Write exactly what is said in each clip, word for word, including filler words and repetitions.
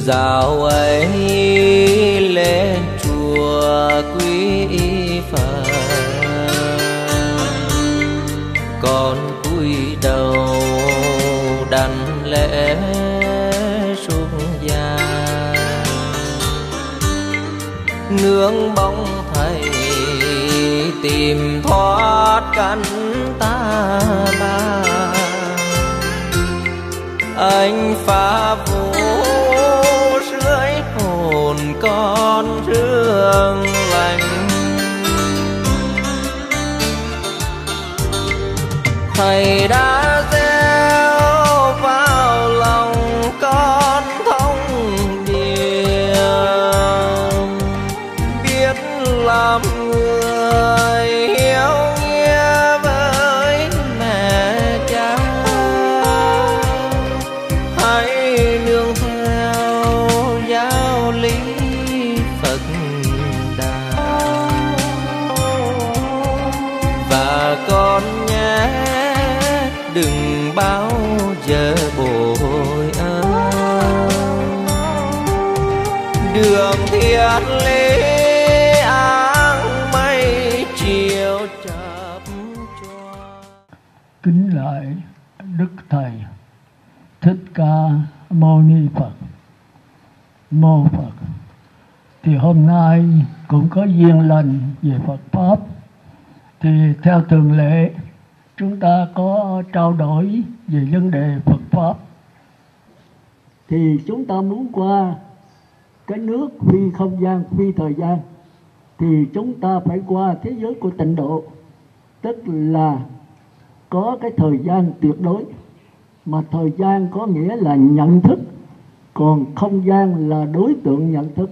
Dạo ấy lên chùa quý Phật, con cúi đầu đảnh lễ xuống gian, nương bóng thầy tìm thoát cánh ta ba. Anh phá vũ rưỡi hồn con rương lành, thầy đã gieo vào lòng con thông điệp, biết làm người hiếu nghĩa với mẹ cha. Hãy nương theo giáo lý Phật Đà, và con nhé đừng bao giờ bội ơn. Đường thiện lý áng mây chiều chập choạng. Kính lại Đức Thầy Thích Ca Mâu Ni Phật. Mô Phật. Thì hôm nay cũng có duyên lành về Phật Pháp. Thì theo thường lệ chúng ta có trao đổi về vấn đề Phật Pháp. Thì chúng ta muốn qua cái nước phi không gian, phi thời gian, thì chúng ta phải qua thế giới của tịnh độ. Tức là có cái thời gian tuyệt đối. Mà thời gian có nghĩa là nhận thức, còn không gian là đối tượng nhận thức.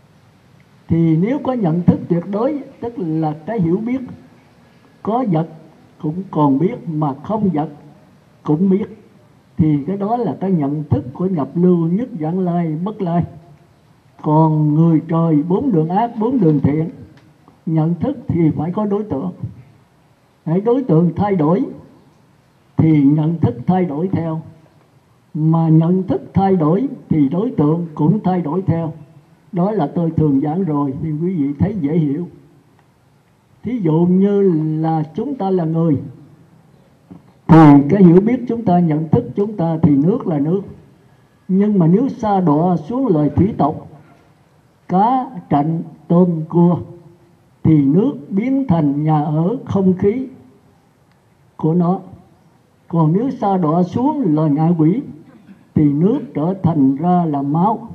Thì nếu có nhận thức tuyệt đối, tức là cái hiểu biết, có vật cũng còn biết mà không vật cũng biết, thì cái đó là cái nhận thức của nhập lưu, nhất vãng lai, bất lai. Còn người trời bốn đường ác, bốn đường thiện, nhận thức thì phải có đối tượng. Hãy đối tượng thay đổi thì nhận thức thay đổi theo, mà nhận thức thay đổi thì đối tượng cũng thay đổi theo. Đó là tôi thường giảng rồi thì quý vị thấy dễ hiểu. Thí dụ như là chúng ta là người, thì cái hiểu biết chúng ta, nhận thức chúng ta thì nước là nước. Nhưng mà nếu sa đọa xuống lời thủy tộc, cá, trạnh, tôm, cua, thì nước biến thành nhà ở, không khí của nó. Còn nếu sa đọa xuống lời ngạ quỷ, thì nước trở thành ra là máu.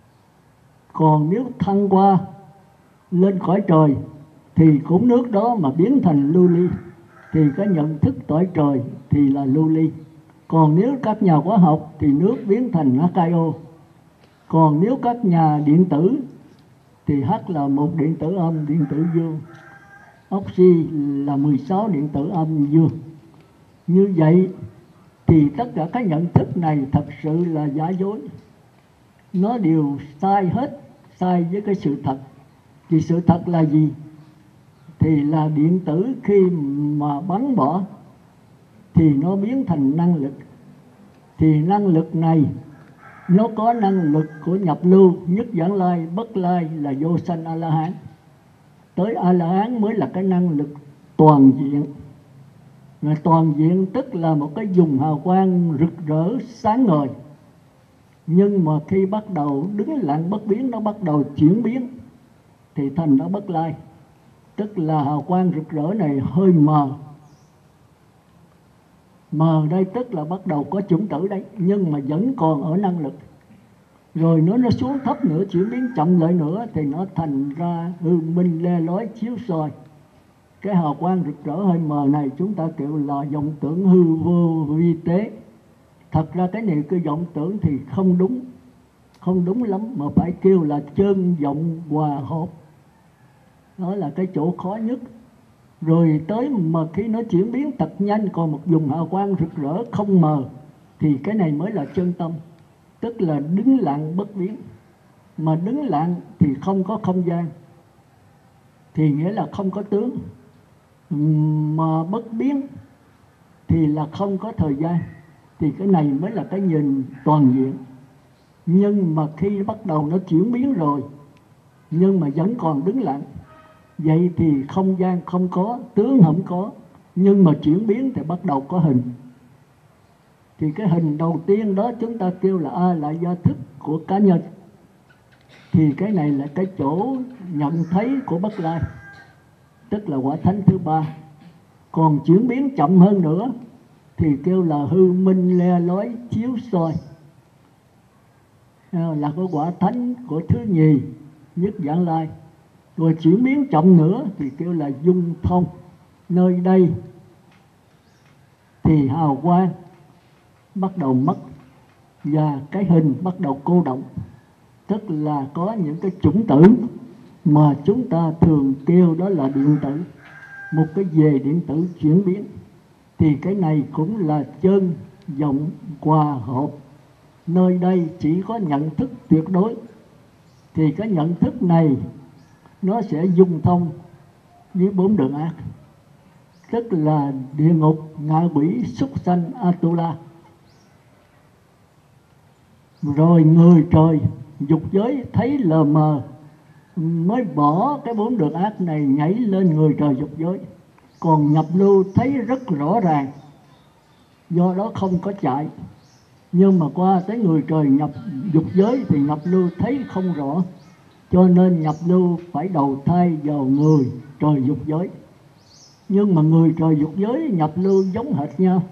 Còn nếu thăng qua lên khỏi trời, thì cũng nước đó mà biến thành lưu ly, thì cái nhận thức cõi trời thì là lưu ly. Còn nếu các nhà hóa học thì nước biến thành hát hai ô. Còn nếu các nhà điện tử thì H là một điện tử âm, điện tử dương, oxy là mười sáu điện tử âm dương. Như vậy thì tất cả các nhận thức này thật sự là giả dối. Nó đều sai hết, sai với cái sự thật. Thì sự thật là gì? Thì là điện tử khi mà bắn bỏ thì nó biến thành năng lực. Thì năng lực này nó có năng lực của nhập lưu, nhất vãng lai, bất lai là vô sanh A-la-hán. Tới A-la-hán mới là cái năng lực toàn diện. Và toàn diện tức là một cái vùng hào quang rực rỡ sáng ngời. Nhưng mà khi bắt đầu đứng lặng bất biến, nó bắt đầu chuyển biến thì thành nó bất lai. Tức là hào quang rực rỡ này hơi mờ. Mờ đây tức là bắt đầu có chủng tử đấy, nhưng mà vẫn còn ở năng lực. Rồi nó nó xuống thấp nữa, chuyển biến chậm lại nữa thì nó thành ra hư minh le lói chiếu soi. Cái hào quang rực rỡ hơi mờ này chúng ta kêu là vọng tưởng hư vô vi tế. Thật ra cái này cái vọng tưởng thì không đúng, không đúng lắm, mà phải kêu là chân vọng hòa hợp. Đó là cái chỗ khó nhất. Rồi tới mà khi nó chuyển biến thật nhanh, còn một vùng hào quang rực rỡ không mờ, thì cái này mới là chân tâm. Tức là đứng lặng bất biến. Mà đứng lặng thì không có không gian, thì nghĩa là không có tướng. Mà bất biến thì là không có thời gian. Thì cái này mới là cái nhìn toàn diện. Nhưng mà khi bắt đầu nó chuyển biến rồi, nhưng mà vẫn còn đứng lặng, vậy thì không gian không có, tướng không có, nhưng mà chuyển biến thì bắt đầu có hình. Thì cái hình đầu tiên đó chúng ta kêu là A lại do thức của cá nhân. Thì cái này là cái chỗ nhận thấy của Bất Lai, tức là quả thánh thứ ba. Còn chuyển biến chậm hơn nữa thì kêu là hư minh le lói chiếu soi, là cái quả thánh của thứ nhì nhất Vãng Lai. Rồi chuyển biến chậm nữa thì kêu là dung thông. Nơi đây thì hào quang bắt đầu mất và cái hình bắt đầu cô động, tức là có những cái chủng tử mà chúng ta thường kêu đó là điện tử, một cái về điện tử chuyển biến. Thì cái này cũng là chân vọng hòa hợp. Nơi đây chỉ có nhận thức tuyệt đối, thì cái nhận thức này nó sẽ dung thông với bốn đường ác, tức là địa ngục, ngạ quỷ, súc sanh, Atula. Rồi người trời dục giới thấy lờ mờ mới bỏ cái bốn đường ác này nhảy lên người trời dục giới. Còn nhập lưu thấy rất rõ ràng, do đó không có chạy. Nhưng mà qua tới người trời nhập dục giới thì nhập lưu thấy không rõ, cho nên nhập lưu phải đầu thai vào người trời dục giới. Nhưng mà người trời dục giới nhập lưu giống hệt nhau,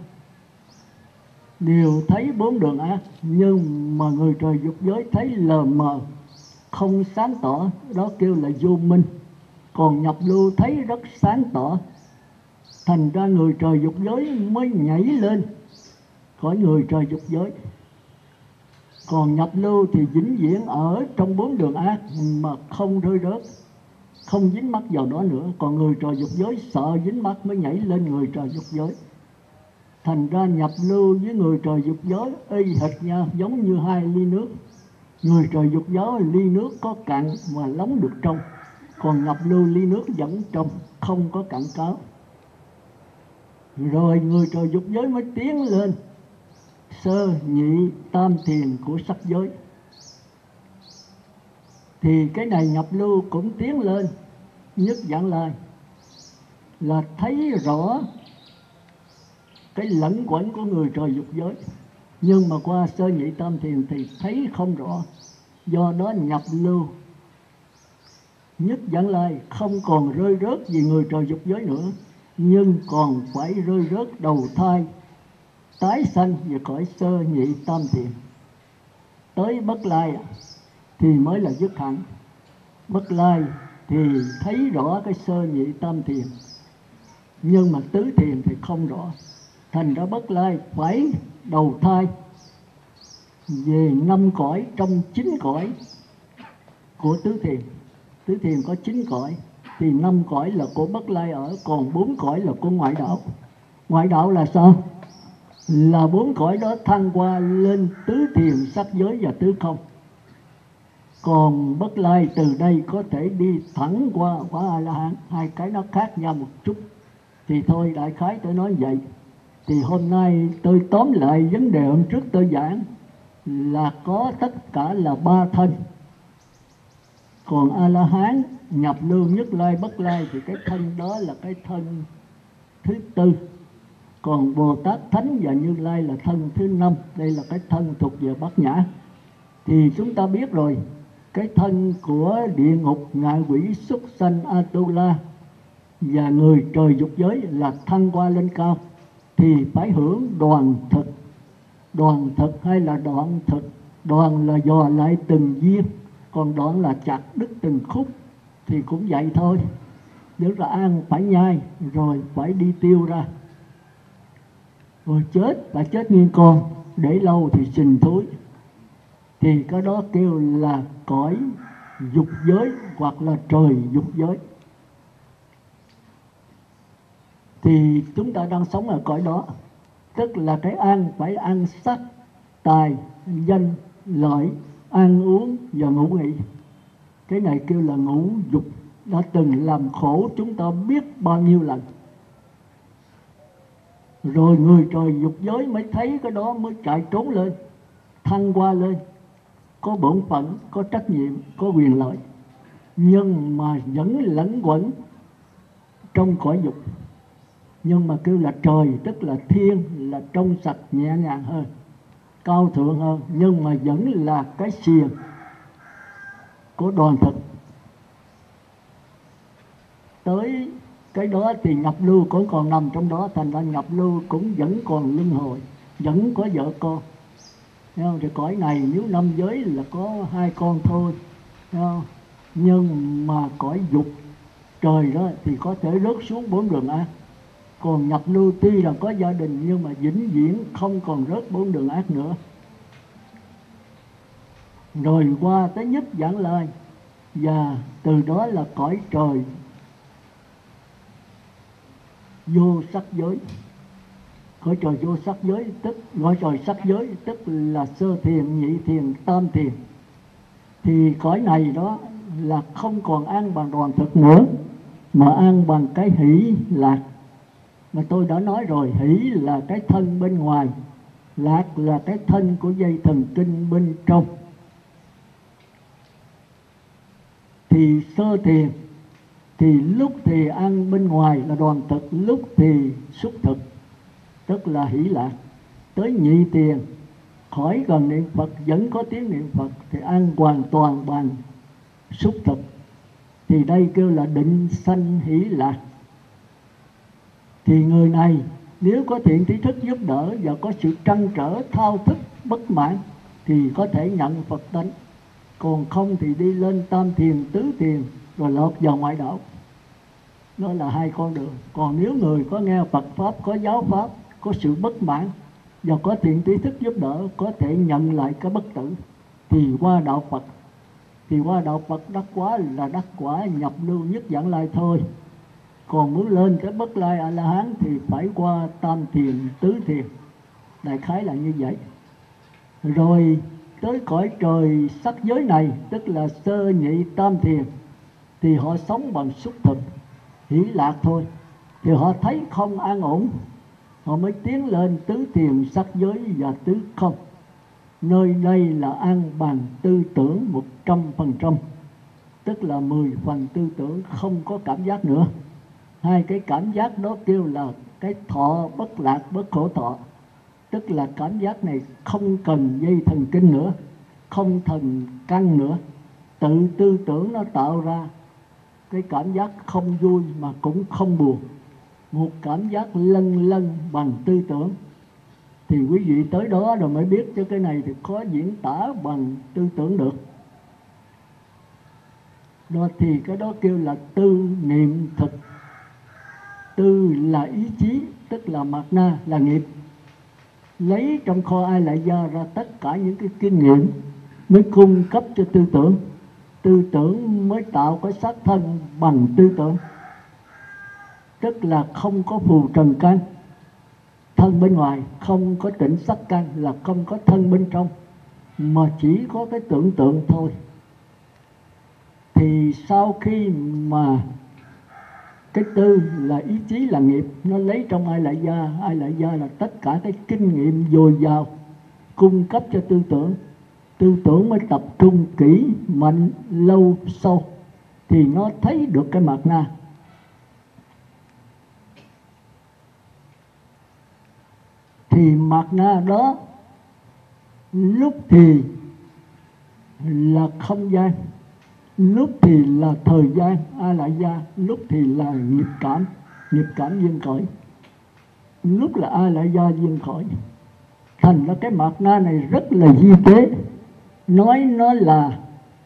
đều thấy bốn đường ác, nhưng mà người trời dục giới thấy lờ mờ, không sáng tỏ, đó kêu là vô minh. Còn nhập lưu thấy rất sáng tỏ, thành ra người trời dục giới mới nhảy lên khỏi người trời dục giới. Còn nhập lưu thì vĩnh viễn ở trong bốn đường ác mà không rơi rớt, không dính mắc vào đó nữa. Còn người trời dục giới sợ dính mắc mới nhảy lên người trời dục giới. Thành ra nhập lưu với người trời dục giới y hệt nhau, giống như hai ly nước. Người trời dục giới ly nước có cạn mà lóng được trong, còn nhập lưu ly nước vẫn trong, không có cạn cáo. Rồi người trời dục giới mới tiến lên sơ nhị tam thiền của sắc giới. Thì cái này nhập lưu cũng tiến lên nhất Vãng Lai, là thấy rõ cái lẫn quẩn của người trời dục giới. Nhưng mà qua sơ nhị tam thiền thì thấy không rõ, do đó nhập lưu nhất Vãng Lai không còn rơi rớt vì người trời dục giới nữa, nhưng còn phải rơi rớt đầu thai tái sanh về cõi sơ nhị tam thiền. Tới Bất Lai thì mới là dứt hẳn. Bất Lai thì thấy rõ cái sơ nhị tam thiền, nhưng mà tứ thiền thì không rõ. Thành ra Bất Lai phải đầu thai về năm cõi trong chín cõi của tứ thiền. Tứ thiền có chín cõi, thì năm cõi là của Bất Lai ở, còn bốn cõi là của ngoại đạo. Ngoại đạo là sao? Là bốn cõi đó thăng qua lên tứ thiền, sắc giới và tứ không. Còn Bất Lai từ đây có thể đi thẳng qua quả A-la-hán, hai cái nó khác nhau một chút. Thì thôi, đại khái tôi nói vậy. Thì hôm nay tôi tóm lại vấn đề hôm trước tôi giảng là có tất cả là ba thân. Còn A-la-hán, nhập lưu, nhất lai, Bất Lai thì cái thân đó là cái thân thứ tư. Còn Bồ Tát Thánh và Như Lai là thân thứ năm. Đây là cái thân thuộc về Bát Nhã. Thì chúng ta biết rồi, cái thân của địa ngục, ngạ quỷ, súc sanh, Atula và người trời dục giới là thăng qua lên cao thì phải hưởng đoàn thực. Đoàn thực hay là đoạn thực? Đoàn là dò lại từng viên, còn đoạn là chặt đứt từng khúc. Thì cũng vậy thôi, tức là ăn phải nhai rồi phải đi tiêu ra. Rồi chết, phải chết nguyên con, để lâu thì sình thối. Thì cái đó kêu là cõi dục giới hoặc là trời dục giới. Thì chúng ta đang sống ở cõi đó, tức là cái ăn phải ăn sắc, tài, danh, lợi, ăn uống và ngủ nghỉ. Cái này kêu là ngũ dục, đã từng làm khổ chúng ta biết bao nhiêu lần. Rồi người trời dục giới mới thấy cái đó mới chạy trốn lên, thăng qua lên. có bổn phận, có trách nhiệm, có quyền lợi, nhưng mà vẫn lẫn quẩn trong cõi dục. Nhưng mà kêu là trời, tức là thiên, là trong sạch nhẹ nhàng hơn, cao thượng hơn, nhưng mà vẫn là cái xiềng của đoàn thực. Tới cái đó thì nhập lưu cũng còn nằm trong đó, thành ra nhập lưu cũng vẫn còn luân hồi, vẫn có vợ con. Thấy không? Thì cõi này nếu năm giới là có hai con thôi, thấy không? Nhưng mà cõi dục trời đó thì có thể rớt xuống bốn đường ác. Còn nhập lưu tuy là có gia đình nhưng mà vĩnh viễn không còn rớt bốn đường ác nữa. Rồi qua tới nhất Vãng Lai, và từ đó là cõi trời vô sắc giới. Cõi trời vô sắc giới tức cõi trời sắc giới tức là sơ thiền, nhị thiền, tam thiền. Thì cõi này đó là không còn an bằng đoàn thực nữa, mà an bằng cái hỷ lạc. Mà tôi đã nói rồi, hỷ là cái thân bên ngoài, lạc là cái thân của dây thần kinh bên trong. Thì sơ thiền thì lúc thì ăn bên ngoài là đoàn thực, lúc thì xúc thực, tức là hỷ lạc. Tới nhị thiền khỏi gần niệm Phật, vẫn có tiếng niệm Phật, thì ăn hoàn toàn bằng xúc thực. Thì đây kêu là định sanh hỷ lạc. Thì người này nếu có thiện trí thức giúp đỡ và có sự trăn trở, thao thức, bất mãn thì có thể nhận Phật tánh. Còn không thì đi lên tam thiền, tứ thiền, rồi lọt vào ngoại đạo. Đó là hai con đường. Còn nếu người có nghe Phật Pháp, có giáo Pháp, có sự bất mãn và có thiện trí thức giúp đỡ, có thể nhận lại cái bất tử, thì qua đạo Phật. Thì qua đạo Phật đắc quả là đắc quả nhập lưu nhất Vãng Lai thôi. Còn muốn lên tới Bất Lai A La Hán thì phải qua tam thiền, tứ thiền. Đại khái là như vậy. Rồi tới cõi trời sắc giới này, tức là sơ nhị tam thiền, thì họ sống bằng xúc thực, hỷ lạc thôi. Thì họ thấy không an ổn, họ mới tiến lên tứ thiền sắc giới và tứ không. Nơi đây là an bằng tư tưởng một trăm phần trăm, tức là mười phần tư tưởng không có cảm giác nữa. Hai cái cảm giác đó kêu là cái thọ bất lạc bất khổ thọ, tức là cảm giác này không cần dây thần kinh nữa, không thần căn nữa, tự tư tưởng nó tạo ra cái cảm giác không vui mà cũng không buồn, một cảm giác lân lân bằng tư tưởng. Thì quý vị tới đó rồi mới biết, cho cái này thì khó diễn tả bằng tư tưởng được. Đó thì cái đó kêu là tư niệm thực. Tư là ý chí, tức là mạt na, là nghiệp. Lấy trong kho A Lại Gia ra tất cả những cái kinh nghiệm mới cung cấp cho tư tưởng. Tư tưởng mới tạo cái xác thân bằng tư tưởng, tức là không có phù trần căn. Thân bên ngoài không có tịnh sắc căn, là không có thân bên trong, mà chỉ có cái tưởng tượng thôi. Thì sau khi mà cái tư là ý chí, là nghiệp, nó lấy trong Ai Lại Gia. Ai Lại Gia là tất cả cái kinh nghiệm dồi dào cung cấp cho tư tưởng. Tư tưởng mới tập trung kỹ, mạnh, lâu, sâu, thì nó thấy được cái mạt na. Thì mạt na đó lúc thì là không gian, lúc thì là thời gian A Lại Gia, lúc thì là nghiệp cảm, nghiệp cảm duyên khởi, lúc là A Lại Gia duyên khởi. Thành ra cái mạt na này rất là di tế. Nói nó là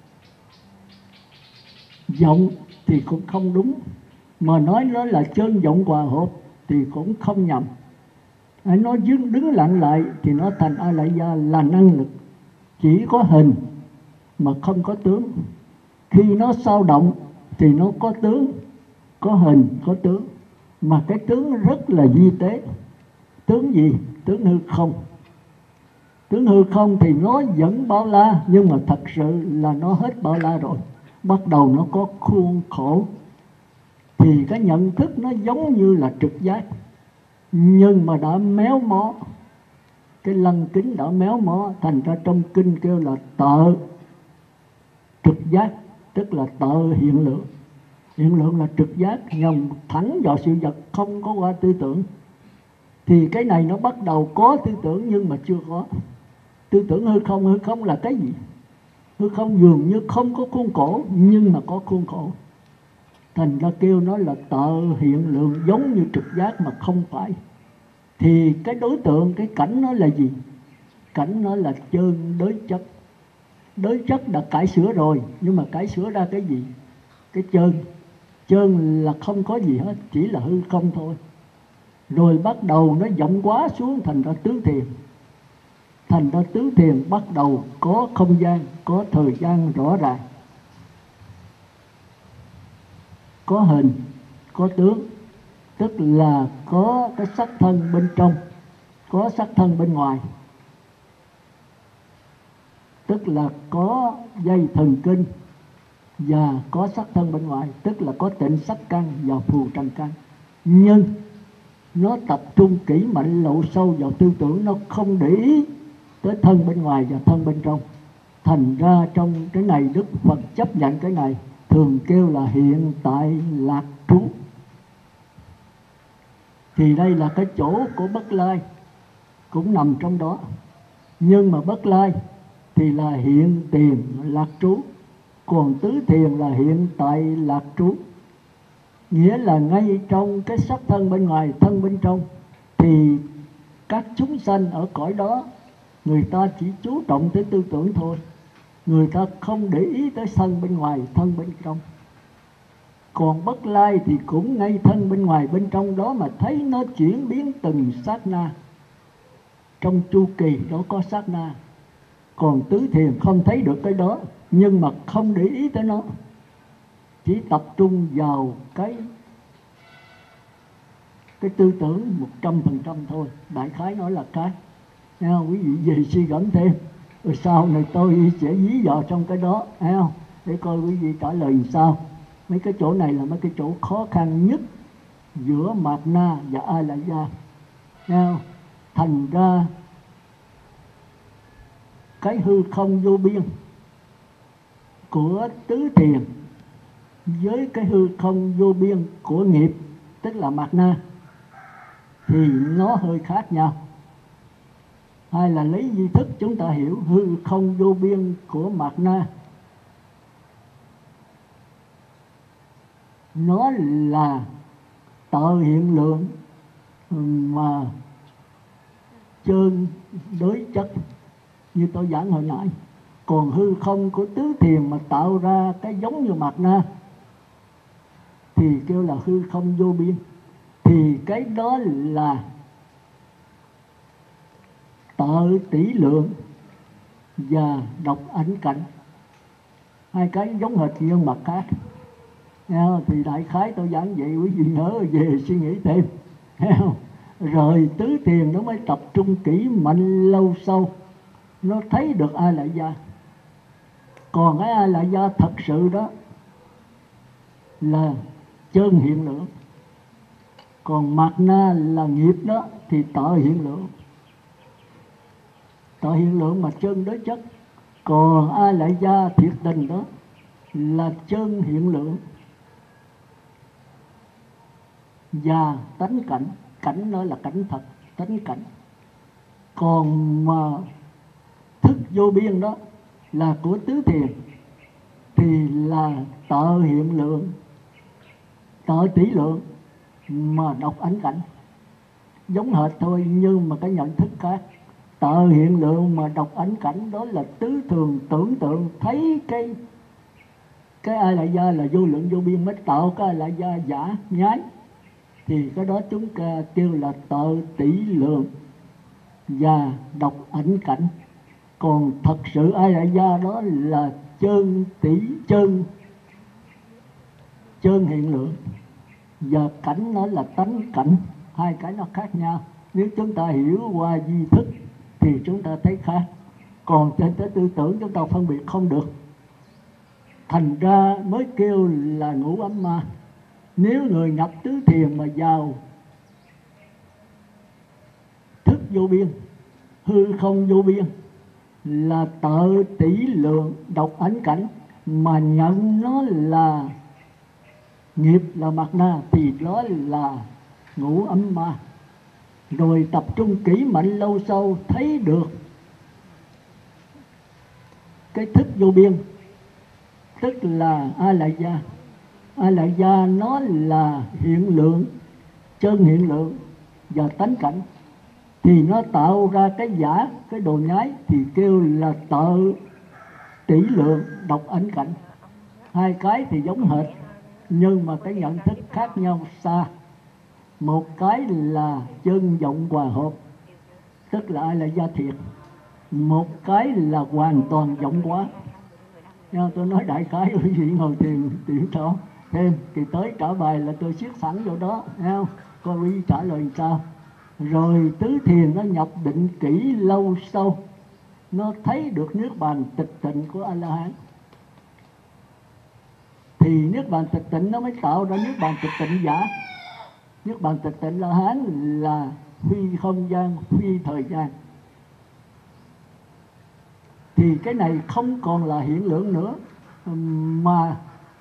vọng thì cũng không đúng, mà nói nó là chân vọng hòa hợp thì cũng không nhầm. Hãy nói đứng, đứng lặng lại thì nó thành A Lại Gia là năng lực, chỉ có hình mà không có tướng. Khi nó sao động thì nó có tướng, có hình, có tướng, mà cái tướng rất là di tế. Tướng gì? Tướng hư không. Tướng hư không thì nó vẫn bao la, nhưng mà thật sự là nó hết bao la rồi. Bắt đầu nó có khuôn khổ. Thì cái nhận thức nó giống như là trực giác, nhưng mà đã méo mó. cái lăng kính đã méo mó, thành ra trong kinh kêu là tợ trực giác, tức là tợ hiện lượng. Hiện lượng là trực giác, nhằm thẳng vào sự vật, không có qua tư tưởng. Thì cái này nó bắt đầu có tư tưởng nhưng mà chưa có. Tư tưởng hư không, hư không là cái gì? Hư không dường như không có khuôn khổ nhưng mà có khuôn khổ. Thành ra kêu nó là tợ hiện lượng, giống như trực giác mà không phải. Thì cái đối tượng, cái cảnh nó là gì? Cảnh nó là chân đối chất. Đối chất đã cải sửa rồi, nhưng mà cải sửa ra cái gì? Cái chân. Chân là không có gì hết, chỉ là hư không thôi. Rồi bắt đầu nó vọng quá xuống thành ra tứ thiền. Thành ra tứ thiền bắt đầu có không gian, có thời gian rõ ràng, có hình, có tướng. Tức là có cái sắc thân bên trong, có sắc thân bên ngoài. Tức là có dây thần kinh và có sắc thân bên ngoài. Tức là có tịnh sắc căn và phù trần căn. Nhưng nó tập trung kỹ mạnh lộ sâu vào tư tưởng, nó không để ý tới thân bên ngoài và thân bên trong. Thành ra trong cái này Đức Phật chấp nhận cái này, thường kêu là hiện tại lạc trú. Thì đây là cái chỗ của Bất Lai, cũng nằm trong đó. Nhưng mà Bất Lai thì là hiện tiền lạc trú, còn tứ thiền là hiện tại lạc trú. Nghĩa là ngay trong cái sắc thân bên ngoài, thân bên trong, thì các chúng sanh ở cõi đó, người ta chỉ chú trọng tới tư tưởng thôi. Người ta không để ý tới thân bên ngoài, thân bên trong. Còn Bất Lai thì cũng ngay thân bên ngoài bên trong đó mà thấy nó chuyển biến từng sát na. Trong chu kỳ đó có sát na. Còn tứ thiền không thấy được cái đó, nhưng mà không để ý tới nó, chỉ tập trung vào cái cái tư tưởng một trăm phần trăm thôi. Đại khái nói là cái. Thấy không? Quý vị về suy gẫm thêm, rồi sau này tôi sẽ dí vào trong cái đó, thấy không? Để coi quý vị trả lời làm sao. Mấy cái chỗ này là mấy cái chỗ khó khăn nhất giữa Mạt Na và A La Gia. Thấy không? Thành ra cái hư không vô biên của tứ thiền với cái hư không vô biên của nghiệp, tức là Mạt Na, thì nó hơi khác nhau. Hay là lấy duy thức chúng ta hiểu hư không vô biên của Mạt Na, nó là tợ hiện lượng mà chân đối chất như tôi giảng hồi nãy. Còn hư không của tứ thiền mà tạo ra cái giống như Mạt Na thì kêu là hư không vô biên. Thì cái đó là tợ tỷ lượng và độc ảnh cảnh, hai cái giống hệt nhưng mà khác. Thì đại khái tôi giảng vậy, quý vị nhớ về suy nghĩ thêm. Rồi tứ thiền nó mới tập trung kỹ mạnh lâu sâu, nó thấy được A La Gia. Còn cái A La Gia thật sự đó là chân hiện lượng. Còn Mạt Na là nghiệp đó thì tợ hiện lượng. Tợ hiện lượng mà chân đối chất. Còn A La Gia thiệt tình đó là chân hiện lượng và tánh cảnh. Cảnh nó là cảnh thật, tánh cảnh. Còn mà thức vô biên đó là của tứ thiền thì là tợ hiện lượng, tợ tỷ lượng mà độc ảnh cảnh. Giống hệt thôi nhưng mà cái nhận thức khác. Tợ hiện lượng mà độc ảnh cảnh đó là tứ thường tưởng tượng thấy cái cái A La Gia là vô lượng vô biên mới tạo cái A La Gia giả nhái. Thì cái đó chúng ta kêu là tợ tỷ lượng và độc ảnh cảnh. Còn thật sự A La Gia đó là chân tỷ chân chân hiện lượng và cảnh nó là tánh cảnh. Hai cái nó khác nhau. Nếu chúng ta hiểu qua duy thức thì chúng ta thấy khác. Còn trên tới tư tưởng chúng ta phân biệt không được. Thành ra mới kêu là ngũ ấm ma. Nếu người nhập tứ thiền mà vào thức vô biên hư không vô biên là tự tỷ lượng độc ấn cảnh, mà nhận nó là nghiệp là mặt na thì đó là ngũ ấm ma. Rồi tập trung kỹ mạnh lâu sâu thấy được cái thức vô biên, tức là a lại gia. A lại gia nó là hiện lượng, chân hiện lượng và tánh cảnh, thì nó tạo ra cái giả, cái đồ nhái thì kêu là tự tỷ lượng độc ấn cảnh. Hai cái thì giống hệt nhưng mà cái nhận thức khác nhau xa. Một cái là chân vọng hòa hợp, tức là ai là gia thiệt. Một cái là hoàn toàn vọng hóa. Nhưng tôi nói đại khái quý vị ngồi thiền tiểu thọ thêm thì tới trả bài là tôi siết sẵn vô đó, thấy không? Coi quý vị trả lời sao. Rồi tứ thiền nó nhập định kỹ lâu sâu, nó thấy được nước bàn tịch tịnh của A La Hán, thì nước bàn tịch tịnh nó mới tạo ra nước bàn tịch tịnh giả. Nước bàn tịch tịnh La Hán là phi không gian, phi thời gian, thì cái này không còn là hiện lượng nữa, mà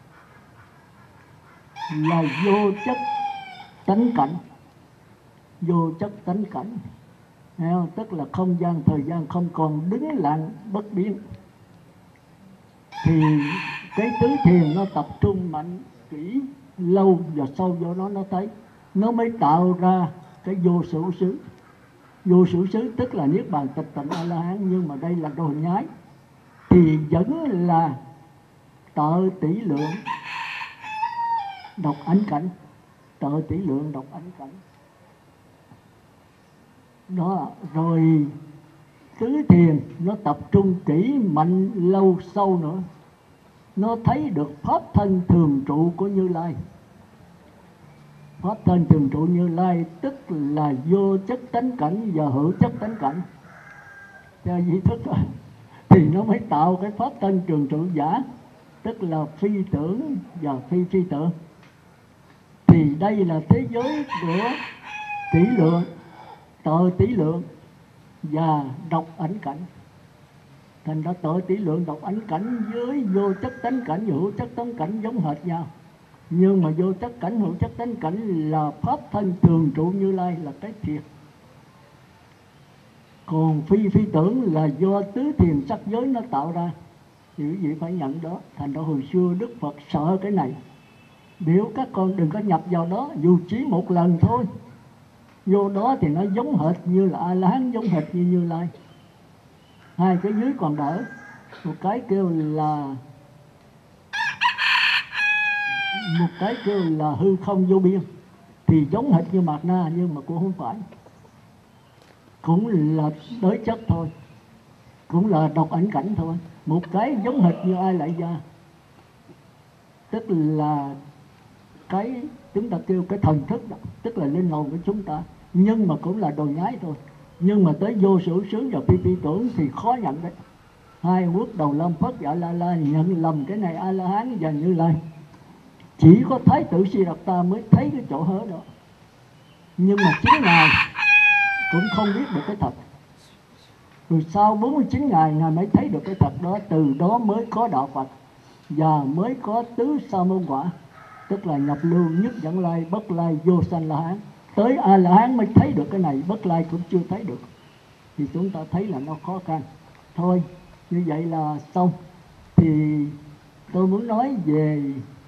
là vô chất tánh cảnh. Vô chất tánh cảnh, tức là không gian thời gian không còn đứng lặng bất biến. Thì cái tứ thiền nó tập trung mạnh kỹ lâu và sâu vô nó, nó thấy nó mới tạo ra cái vô sự xứ. Vô sự xứ tức là niết bàn tịch tịnh A La Hán, nhưng mà đây là đồ nhái, thì vẫn là tự tỷ lượng độc ấn cảnh. Tự tỷ lượng độc ấn cảnh đó. Rồi tứ thiền nó tập trung kỹ mạnh lâu sâu nữa, nó thấy được pháp thân thường trụ của Như Lai. Pháp thân thường trụ Như Lai tức là vô chất tánh cảnh và hữu chất tánh cảnh. Theo vị thức thì nó mới tạo cái pháp thân thường trụ giả, tức là phi tưởng và phi phi tưởng. Thì đây là thế giới của tỷ lượng, tự tỷ lượng và độc ấn cảnh. Thành ra tự tỷ lượng độc ấn cảnh với vô chất tánh cảnh và hữu chất tánh cảnh giống hệt nhau. Nhưng mà vô chất cảnh, hữu chất tánh cảnh là pháp thân thường trụ Như Lai, là cái thiệt. Còn phi phi tưởng là do tứ thiền sắc giới nó tạo ra, thì quý vị phải nhận đó. Thành ra hồi xưa Đức Phật sợ cái này, biểu các con đừng có nhập vào đó, dù chỉ một lần thôi. Vô đó thì nó giống hệt như là A La Hán, giống hệt như Như Lai. Hai cái dưới còn đỡ. Một cái kêu là một cái kêu là hư không vô biên, thì giống hệt như Mạt Na nhưng mà cũng không phải. Cũng là đối chất thôi, cũng là độc ấn cảnh thôi. Một cái giống hệt như Ai Lại Gia, tức là cái chúng ta kêu cái thần thức đó, tức là linh hồn của chúng ta, nhưng mà cũng là đồ nhái thôi. Nhưng mà tới vô sự xứ và phi phi tưởng thì khó nhận đấy. Hai quốc đầu lâm Phất và La La nhận lầm cái này A La Hán và Như Lai. Chỉ có Thái tử Siddhartha mới thấy cái chỗ hớ đó, nhưng mà chín ngày cũng không biết được cái thật. Rồi sau bốn mươi chín ngày Ngài mới thấy được cái thật đó. Từ đó mới có đạo Phật và mới có tứ sa môn quả, tức là nhập lưu, nhất dẫn lai, bất lai, vô sanh La Hán. Tới A La Hán mới thấy được cái này, bất lai cũng chưa thấy được. Thì chúng ta thấy là nó khó khăn. Thôi, như vậy là xong. Thì tôi muốn nói về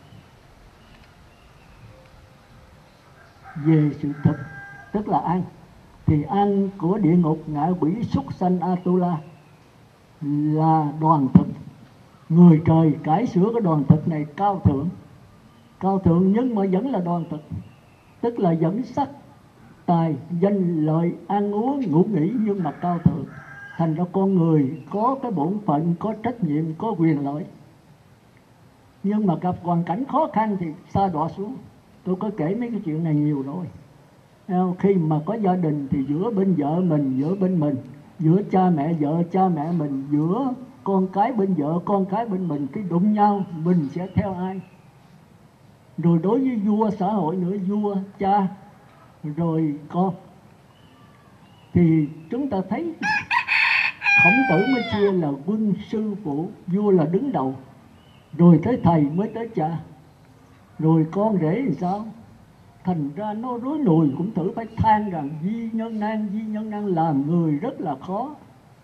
về sự thực, tức là ăn. Thì ăn của địa ngục, ngạ quỷ, súc sanh, Atula là đoàn thực. Người trời cải sửa cái đoàn thực này cao thượng, cao thượng nhưng mà vẫn là đoàn thực, tức là vẫn sắc, tài, danh, lợi, ăn uống, ngủ nghỉ nhưng mà cao thượng. Thành ra con người có cái bổn phận, có trách nhiệm, có quyền lợi. Nhưng mà gặp hoàn cảnh khó khăn thì sa đọa xuống. Tôi có kể mấy cái chuyện này nhiều rồi. Khi mà có gia đình thì giữa bên vợ mình, giữa bên mình, giữa cha mẹ vợ, cha mẹ mình, giữa con cái bên vợ, con cái bên mình, cái đụng nhau mình sẽ theo ai. Rồi đối với vua xã hội nữa, vua, cha, rồi con, thì chúng ta thấy Khổng Tử mới chia là quân sư phụ, vua là đứng đầu, rồi tới thầy mới tới cha, rồi con rể thì sao? Thành ra nó rối nùi. Cũng thử phải than rằng di nhân nan, di nhân nan làm người rất là khó.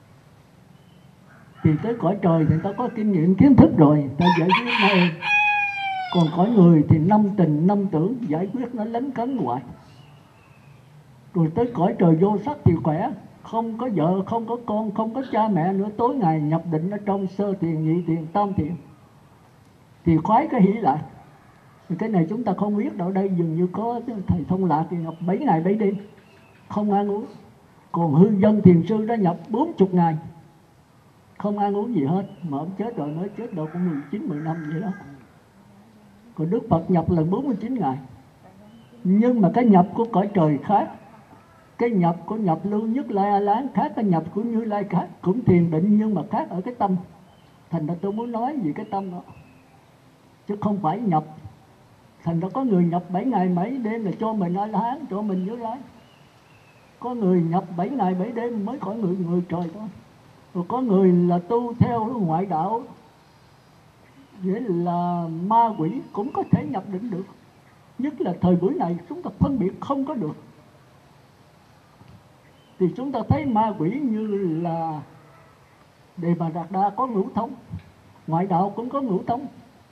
Thì tới cõi trời thì ta có kinh nghiệm kiến thức rồi, ta giải quyết ngay. Còn cõi người thì năm tình năm tưởng, giải quyết nó lấn cấn hoài. Rồi tới cõi trời vô sắc thì khỏe, không có vợ, không có con, không có cha mẹ nữa, tối ngày nhập định ở trong sơ thiền, nhị thiền, tam thiền, thì khoái cái hỷ lạc. Thì cái này chúng ta không biết đâu. Đây dường như có thầy Thông Lạc thì nhập bảy ngày bảy đêm không ăn uống. Còn hư dân thiền sư đã nhập bốn mươi ngày không ăn uống gì hết, mà ông chết rồi, mới chết đâu cũng mười chín mười năm vậy đó. Còn Đức Phật nhập là bốn mươi chín ngày. Nhưng mà cái nhập của cõi trời khác, cái nhập của nhập lưu nhất lai A Lán khác, cái nhập của Như Lai khác, cũng thiền định nhưng mà khác ở cái tâm. Thành ra tôi muốn nói về cái tâm đó, chứ không phải nhập. Thành ra có người nhập bảy ngày bảy đêm là cho mình A Lán, cho mình Như Lai. Có người nhập bảy ngày bảy đêm mới khỏi người người trời thôi. Rồi có người là tu theo ngoại đạo, nghĩa là ma quỷ, cũng có thể nhập định được. Nhất là thời buổi này chúng ta phân biệt không có được. Thì chúng ta thấy ma quỷ như là Đề Bà Đạt Đa có ngũ thông, ngoại đạo cũng có ngũ thông.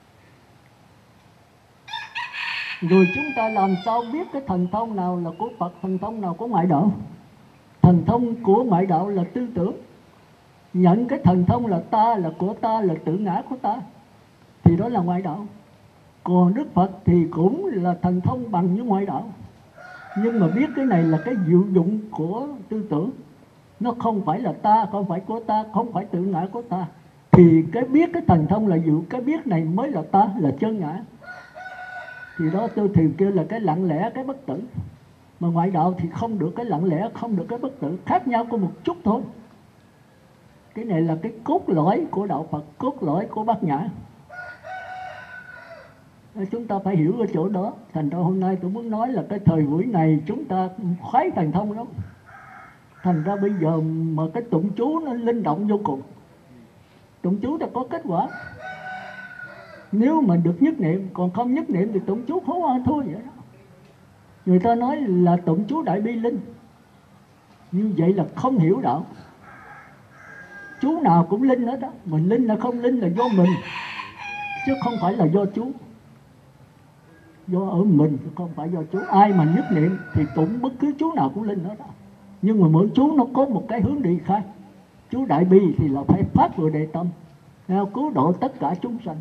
Rồi chúng ta làm sao biết cái thần thông nào là của Phật, thần thông nào của ngoại đạo? Thần thông của ngoại đạo là tư tưởng. Nhận cái thần thông là ta, là của ta, là tự ngã của ta, thì đó là ngoại đạo. Còn Đức Phật thì cũng là thần thông bằng như ngoại đạo, nhưng mà biết cái này là cái diệu dụng của tư tưởng. Nó không phải là ta, không phải của ta, không phải tự ngã của ta. Thì cái biết cái thần thông là diệu, cái biết này mới là ta, là chân ngã. Thì đó tôi thường kêu là cái lặng lẽ, cái bất tử. Mà ngoại đạo thì không được cái lặng lẽ, không được cái bất tử, khác nhau có một chút thôi. Cái này là cái cốt lõi của đạo Phật, cốt lõi của Bát Nhã. Chúng ta phải hiểu ở chỗ đó. Thành ra hôm nay tôi muốn nói là cái thời buổi này chúng ta khoái thần thông lắm. Thành ra bây giờ mà cái tụng chú nó linh động vô cùng. Tụng chú ta có kết quả nếu mà được nhất niệm, còn không nhất niệm thì tụng chú không ăn thua vậy đó. Người ta nói là tụng chú đại bi linh, như vậy là không hiểu đạo. Chú nào cũng linh hết đó. Mình linh là không linh là do mình, chứ không phải là do chú. Do ở mình chứ không phải do chú. Ai mà nhất niệm thì tụng bất cứ chú nào cũng linh hết đó. Nhưng mà mỗi chú nó có một cái hướng đi khác. Chú đại bi thì là phải phát vừa đề tâm, cứu độ tất cả chúng sanh.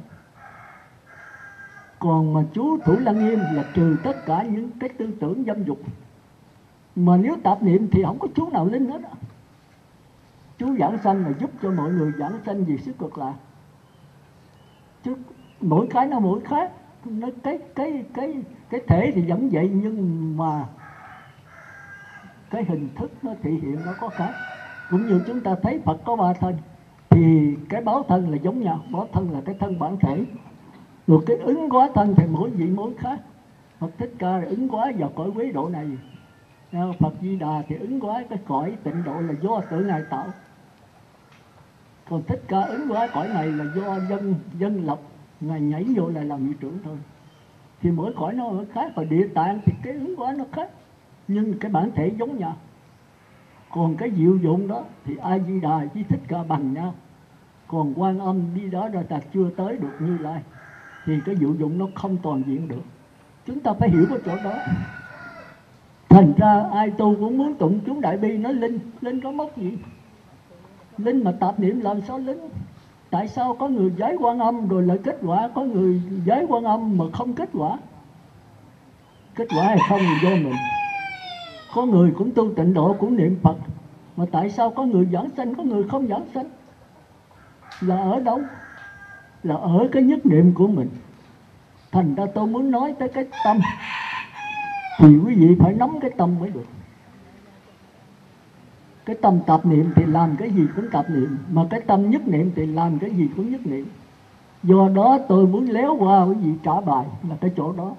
Còn mà chú thủ lăng nghiêm là trừ tất cả những cái tư tưởng dâm dục. Mà nếu tạp niệm thì không có chú nào linh hết đó. Chú giảng sanh là giúp cho mọi người giảng sanh vì sức cực lạc. Chứ mỗi cái nó mỗi khác. Nó cái cái cái cái thể thì vẫn vậy, nhưng mà cái hình thức nó thể hiện nó có khác. Cũng như chúng ta thấy Phật có ba thân, thì cái báo thân là giống nhau. Báo thân là cái thân bản thể. Rồi cái ứng hóa thân thì mỗi vị mỗi khác. Phật Thích Ca là ứng hóa vào cõi quế độ này, Phật Di Đà thì ứng hóa cái cõi tịnh độ là do tự Ngài tạo. Còn Thích Ca ứng hóa cõi này là do dân dân lập, Ngài nhảy vô là làm vị trưởng thôi. Thì mỗi cõi nó khác. Và Địa Tạng thì cái ứng hóa nó khác, nhưng cái bản thể giống nhau. Còn cái diệu dụng đó thì A Di Đà với Thích Ca bằng nhau. Còn Quan Âm đi đó rồi ta chưa tới được Như Lai, thì cái diệu dụng nó không toàn diện được. Chúng ta phải hiểu cái chỗ đó. Thành ra ai tu cũng muốn tụng chú đại bi nó linh. Linh có mốc gì? Linh mà tạp niệm làm sao linh? Tại sao có người giái Quan Âm rồi lại kết quả, có người giái Quan Âm mà không kết quả? Kết quả hay không thì do mình. Có người cũng tu tịnh độ, cũng niệm Phật, mà tại sao có người giảng sanh, có người không giảng sanh? Là ở đâu? Là ở cái nhất niệm của mình. Thành ra tôi muốn nói tới cái tâm, thì quý vị phải nắm cái tâm mới được. Cái tâm tạp niệm thì làm cái gì cũng tạp niệm, mà cái tâm nhất niệm thì làm cái gì cũng nhất niệm. Do đó tôi muốn léo qua quý vị trả bài là cái chỗ đó.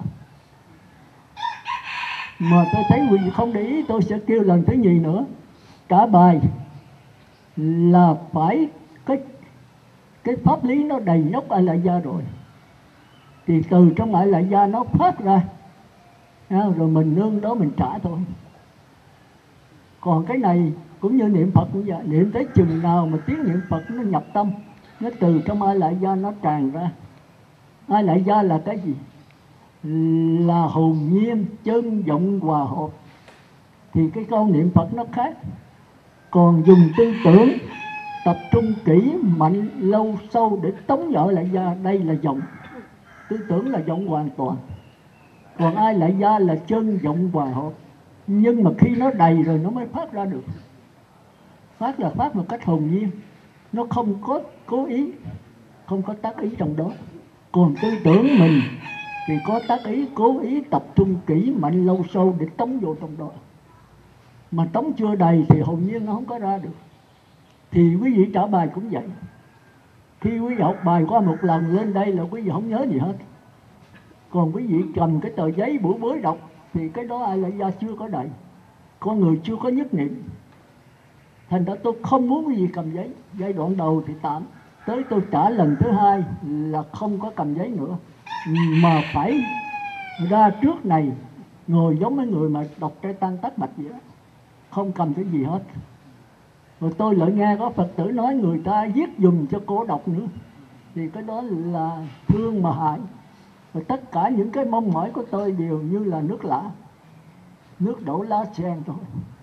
Mà tôi thấy quý vị không để ý, tôi sẽ kêu lần thứ nhì nữa. Trả bài là phải cái cái pháp lý nó đầy nhóc A Lại Gia rồi, thì từ trong A Lại Gia nó phát ra, rồi mình nương đó mình trả thôi. Còn cái này cũng như niệm Phật cũng vậy, niệm tới chừng nào mà tiếng niệm Phật nó nhập tâm, nó từ trong A Lại Gia nó tràn ra. A Lại Gia là cái gì? Là hồn nhiên, chân vọng hòa hợp. Thì cái câu niệm Phật nó khác. Còn dùng tư tưởng tập trung kỹ, mạnh, lâu, sâu để tống vào A Lại Gia, đây là vọng. Tư tưởng là vọng hoàn toàn. Còn A Lại Gia là chân vọng hòa hợp. Nhưng mà khi nó đầy rồi nó mới phát ra được. Phát là phát một cách hồn nhiên, nó không có cố ý, không có tác ý trong đó. Còn tư tưởng mình thì có tác ý, cố ý, tập trung kỹ, mạnh, lâu, sâu để tống vô trong đó. Mà tống chưa đầy thì hồn nhiên nó không có ra được. Thì quý vị trả bài cũng vậy. Khi quý vị học bài qua một lần lên đây là quý vị không nhớ gì hết. Còn quý vị cầm cái tờ giấy buổi bối đọc thì cái đó A Lại Gia chưa có đầy, con người chưa có nhất niệm. Thành ra tôi không muốn quý vị cầm giấy. Giai đoạn đầu thì tạm, tới tôi trả lần thứ hai là không có cầm giấy nữa, mà phải ra trước này ngồi giống mấy người mà đọc Trai Tăng Tắc Bạch vậy đó, không cầm cái gì hết. Rồi tôi lại nghe có Phật tử nói người ta viết dùm cho cô đọc nữa, thì cái đó là thương mà hại. Và tất cả những cái mong mỏi của tôi đều như là nước lã, nước đổ lá sen thôi.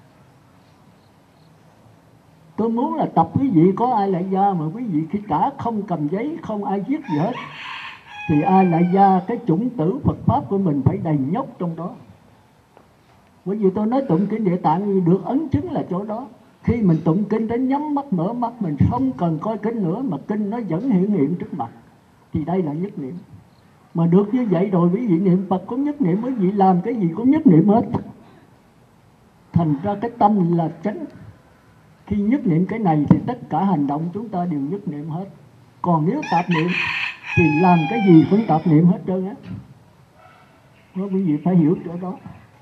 Tôi muốn là tập quý vị có A Lại Gia, mà quý vị khi cả không cầm giấy, không ai viết gì hết, thì A Lại Gia, cái chủng tử Phật Pháp của mình phải đầy nhóc trong đó. Bởi vì tôi nói tụng kinh Địa Tạng được ấn chứng là chỗ đó. Khi mình tụng kinh đến nhắm mắt mở mắt, mình không cần coi kinh nữa mà kinh nó vẫn hiện hiện trước mặt, thì đây là nhất niệm. Mà được như vậy rồi quý vị niệm Phật cũng nhất niệm, quý vị làm cái gì cũng nhất niệm hết. Thành ra cái tâm là chánh. Khi nhất niệm cái này thì tất cả hành động chúng ta đều nhất niệm hết. Còn nếu tạp niệm thì làm cái gì cũng tạp niệm hết trơn á. Quý vị phải hiểu chỗ đó.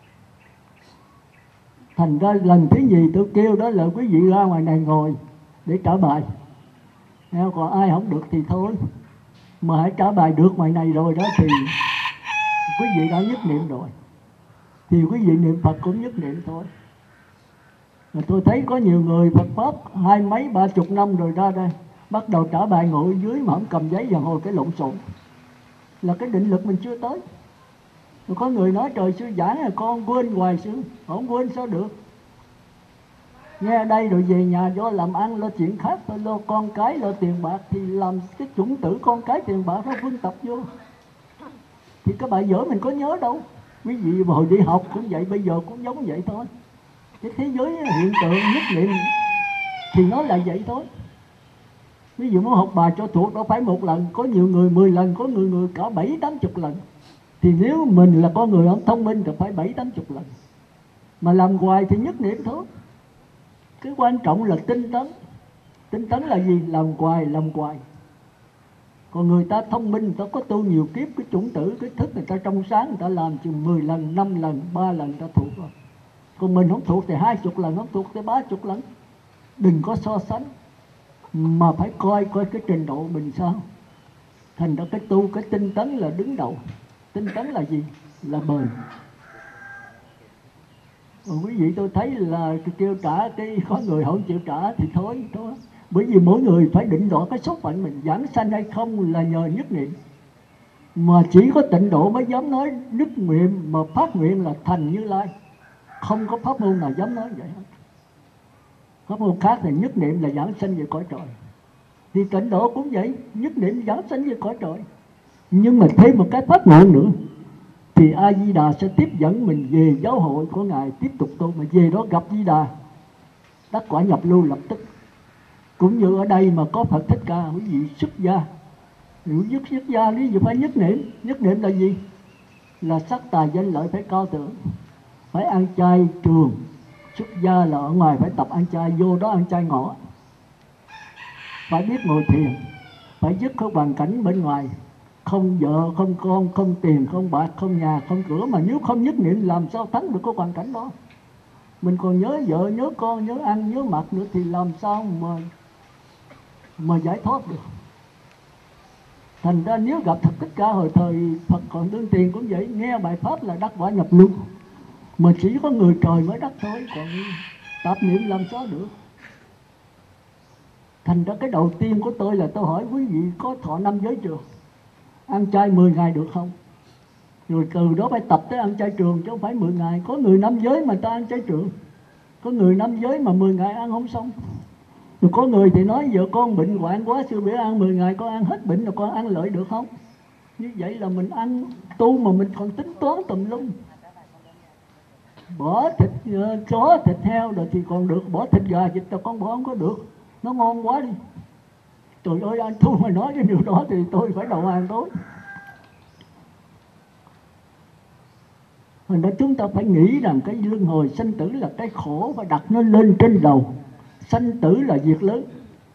Thành ra lần thứ gì tôi kêu đó là quý vị ra ngoài này ngồi để trả bài. Còn ai không được thì thôi. Mà hãy trả bài được ngoài này rồi đó thì quý vị đã nhất niệm rồi. Thì quý vị niệm Phật cũng nhất niệm thôi. Mà tôi thấy có nhiều người Phật Pháp hai mấy ba chục năm rồi ra đây, bắt đầu trả bài ngồi dưới mà không cầm giấy và ngồi cái lộn xộn. Là cái định lực mình chưa tới. Rồi có người nói trời sư giảng là con quên hoài sư, không quên sao được. Nghe đây rồi về nhà do làm ăn lo chuyện khác thôi, lo con cái lo tiền bạc, thì làm cái chủng tử con cái tiền bạc nó phân tập vô. Thì cái bài vở mình có nhớ đâu. Quý vị hồi đi học cũng vậy, bây giờ cũng giống vậy thôi. Cái thế giới hiện tượng nhất niệm thì nó là vậy thôi. Ví dụ muốn học bài cho thuộc đâu phải một lần, có nhiều người mười lần, có người người cả bảy tám chục lần. Thì nếu mình là con người không thông minh thì phải bảy tám chục lần. Mà làm hoài thì nhất niệm thôi. Cái quan trọng là tinh tấn. Tinh tấn là gì? Làm hoài, làm hoài. Còn người ta thông minh, người ta có tu nhiều kiếp, cái chủng tử, cái thức người ta trong sáng, người ta làm chừng mười lần, năm lần, ba lần người ta thuộc rồi. Còn mình không thuộc thì hai chục lần, không thuộc thì ba chục lần. Đừng có so sánh, mà phải coi coi cái trình độ mình sao. Thành ra cái tu, cái tinh tấn là đứng đầu. Tinh tấn là gì? Là bền. Còn quý vị tôi thấy là kêu trả, cái có người không chịu trả thì thôi, thôi. Bởi vì mỗi người phải định rõ cái số phận mình giảng sanh hay không là nhờ nhất niệm. Mà chỉ có tịnh độ mới dám nói nhất niệm, mà phát nguyện là thành Như Lai. Không có pháp môn nào dám nói vậy hết. Pháp môn khác thì nhất niệm là giảng sanh về cõi trời. Thì tịnh độ cũng vậy, nhất niệm giảng sanh về cõi trời. Nhưng mà thêm một cái phát nguyện nữa, thì A-di-đà sẽ tiếp dẫn mình về giáo hội của Ngài tiếp tục tu. Mà về đó gặp Di Đà, đắc quả nhập lưu lập tức. Cũng như ở đây mà có Phật Thích Ca, quý vị xuất gia. Nếu dứt xuất gia lý gì phải nhất niệm. Nhất niệm là gì? Là sắc tài danh lợi phải cao tưởng. Phải ăn chay trường. Xuất gia là ở ngoài phải tập ăn chay, vô đó ăn chay ngọ. Phải biết ngồi thiền. Phải dứt cái hoàn cảnh bên ngoài. Không vợ, không con, không tiền, không bạc, không nhà, không cửa. Mà nếu không nhất niệm làm sao thắng được cái hoàn cảnh đó. mình còn nhớ vợ, nhớ con, nhớ ăn, nhớ mặc nữa thì làm sao mà mà giải thoát được. Thành ra nếu gặp Thật Thích Ca hồi thời Phật còn đương tiền cũng vậy, nghe bài pháp là đắc quả nhập luân, mà chỉ có người trời mới đắc thôi, còn tạp niệm làm sao được. Thành ra cái đầu tiên của tôi là tôi hỏi quý vị có thọ năm giới chưa? Ăn chay mười ngày được không? Rồi từ đó phải tập tới ăn chay trường chứ không phải mười ngày. Có người năm giới mà ta ăn chay trường, có người năm giới mà mười ngày ăn không xong. Rồi có người thì nói vợ con bệnh hoạn quá, xưa bữa ăn mười ngày con ăn hết bệnh rồi con ăn lợi được không? Như vậy là mình ăn tu mà mình còn tính toán tùm lum. Bỏ thịt uh, chó, thịt heo rồi thì còn được, bỏ thịt gà, vịt tao con bỏ không có được, nó ngon quá đi. Trời ơi, anh tu mà nói cái điều đó thì tôi phải đầu hàng tối. Hồi đó chúng ta phải nghĩ rằng cái luân hồi sanh tử là cái khổ, và đặt nó lên trên đầu. Sanh tử là việc lớn,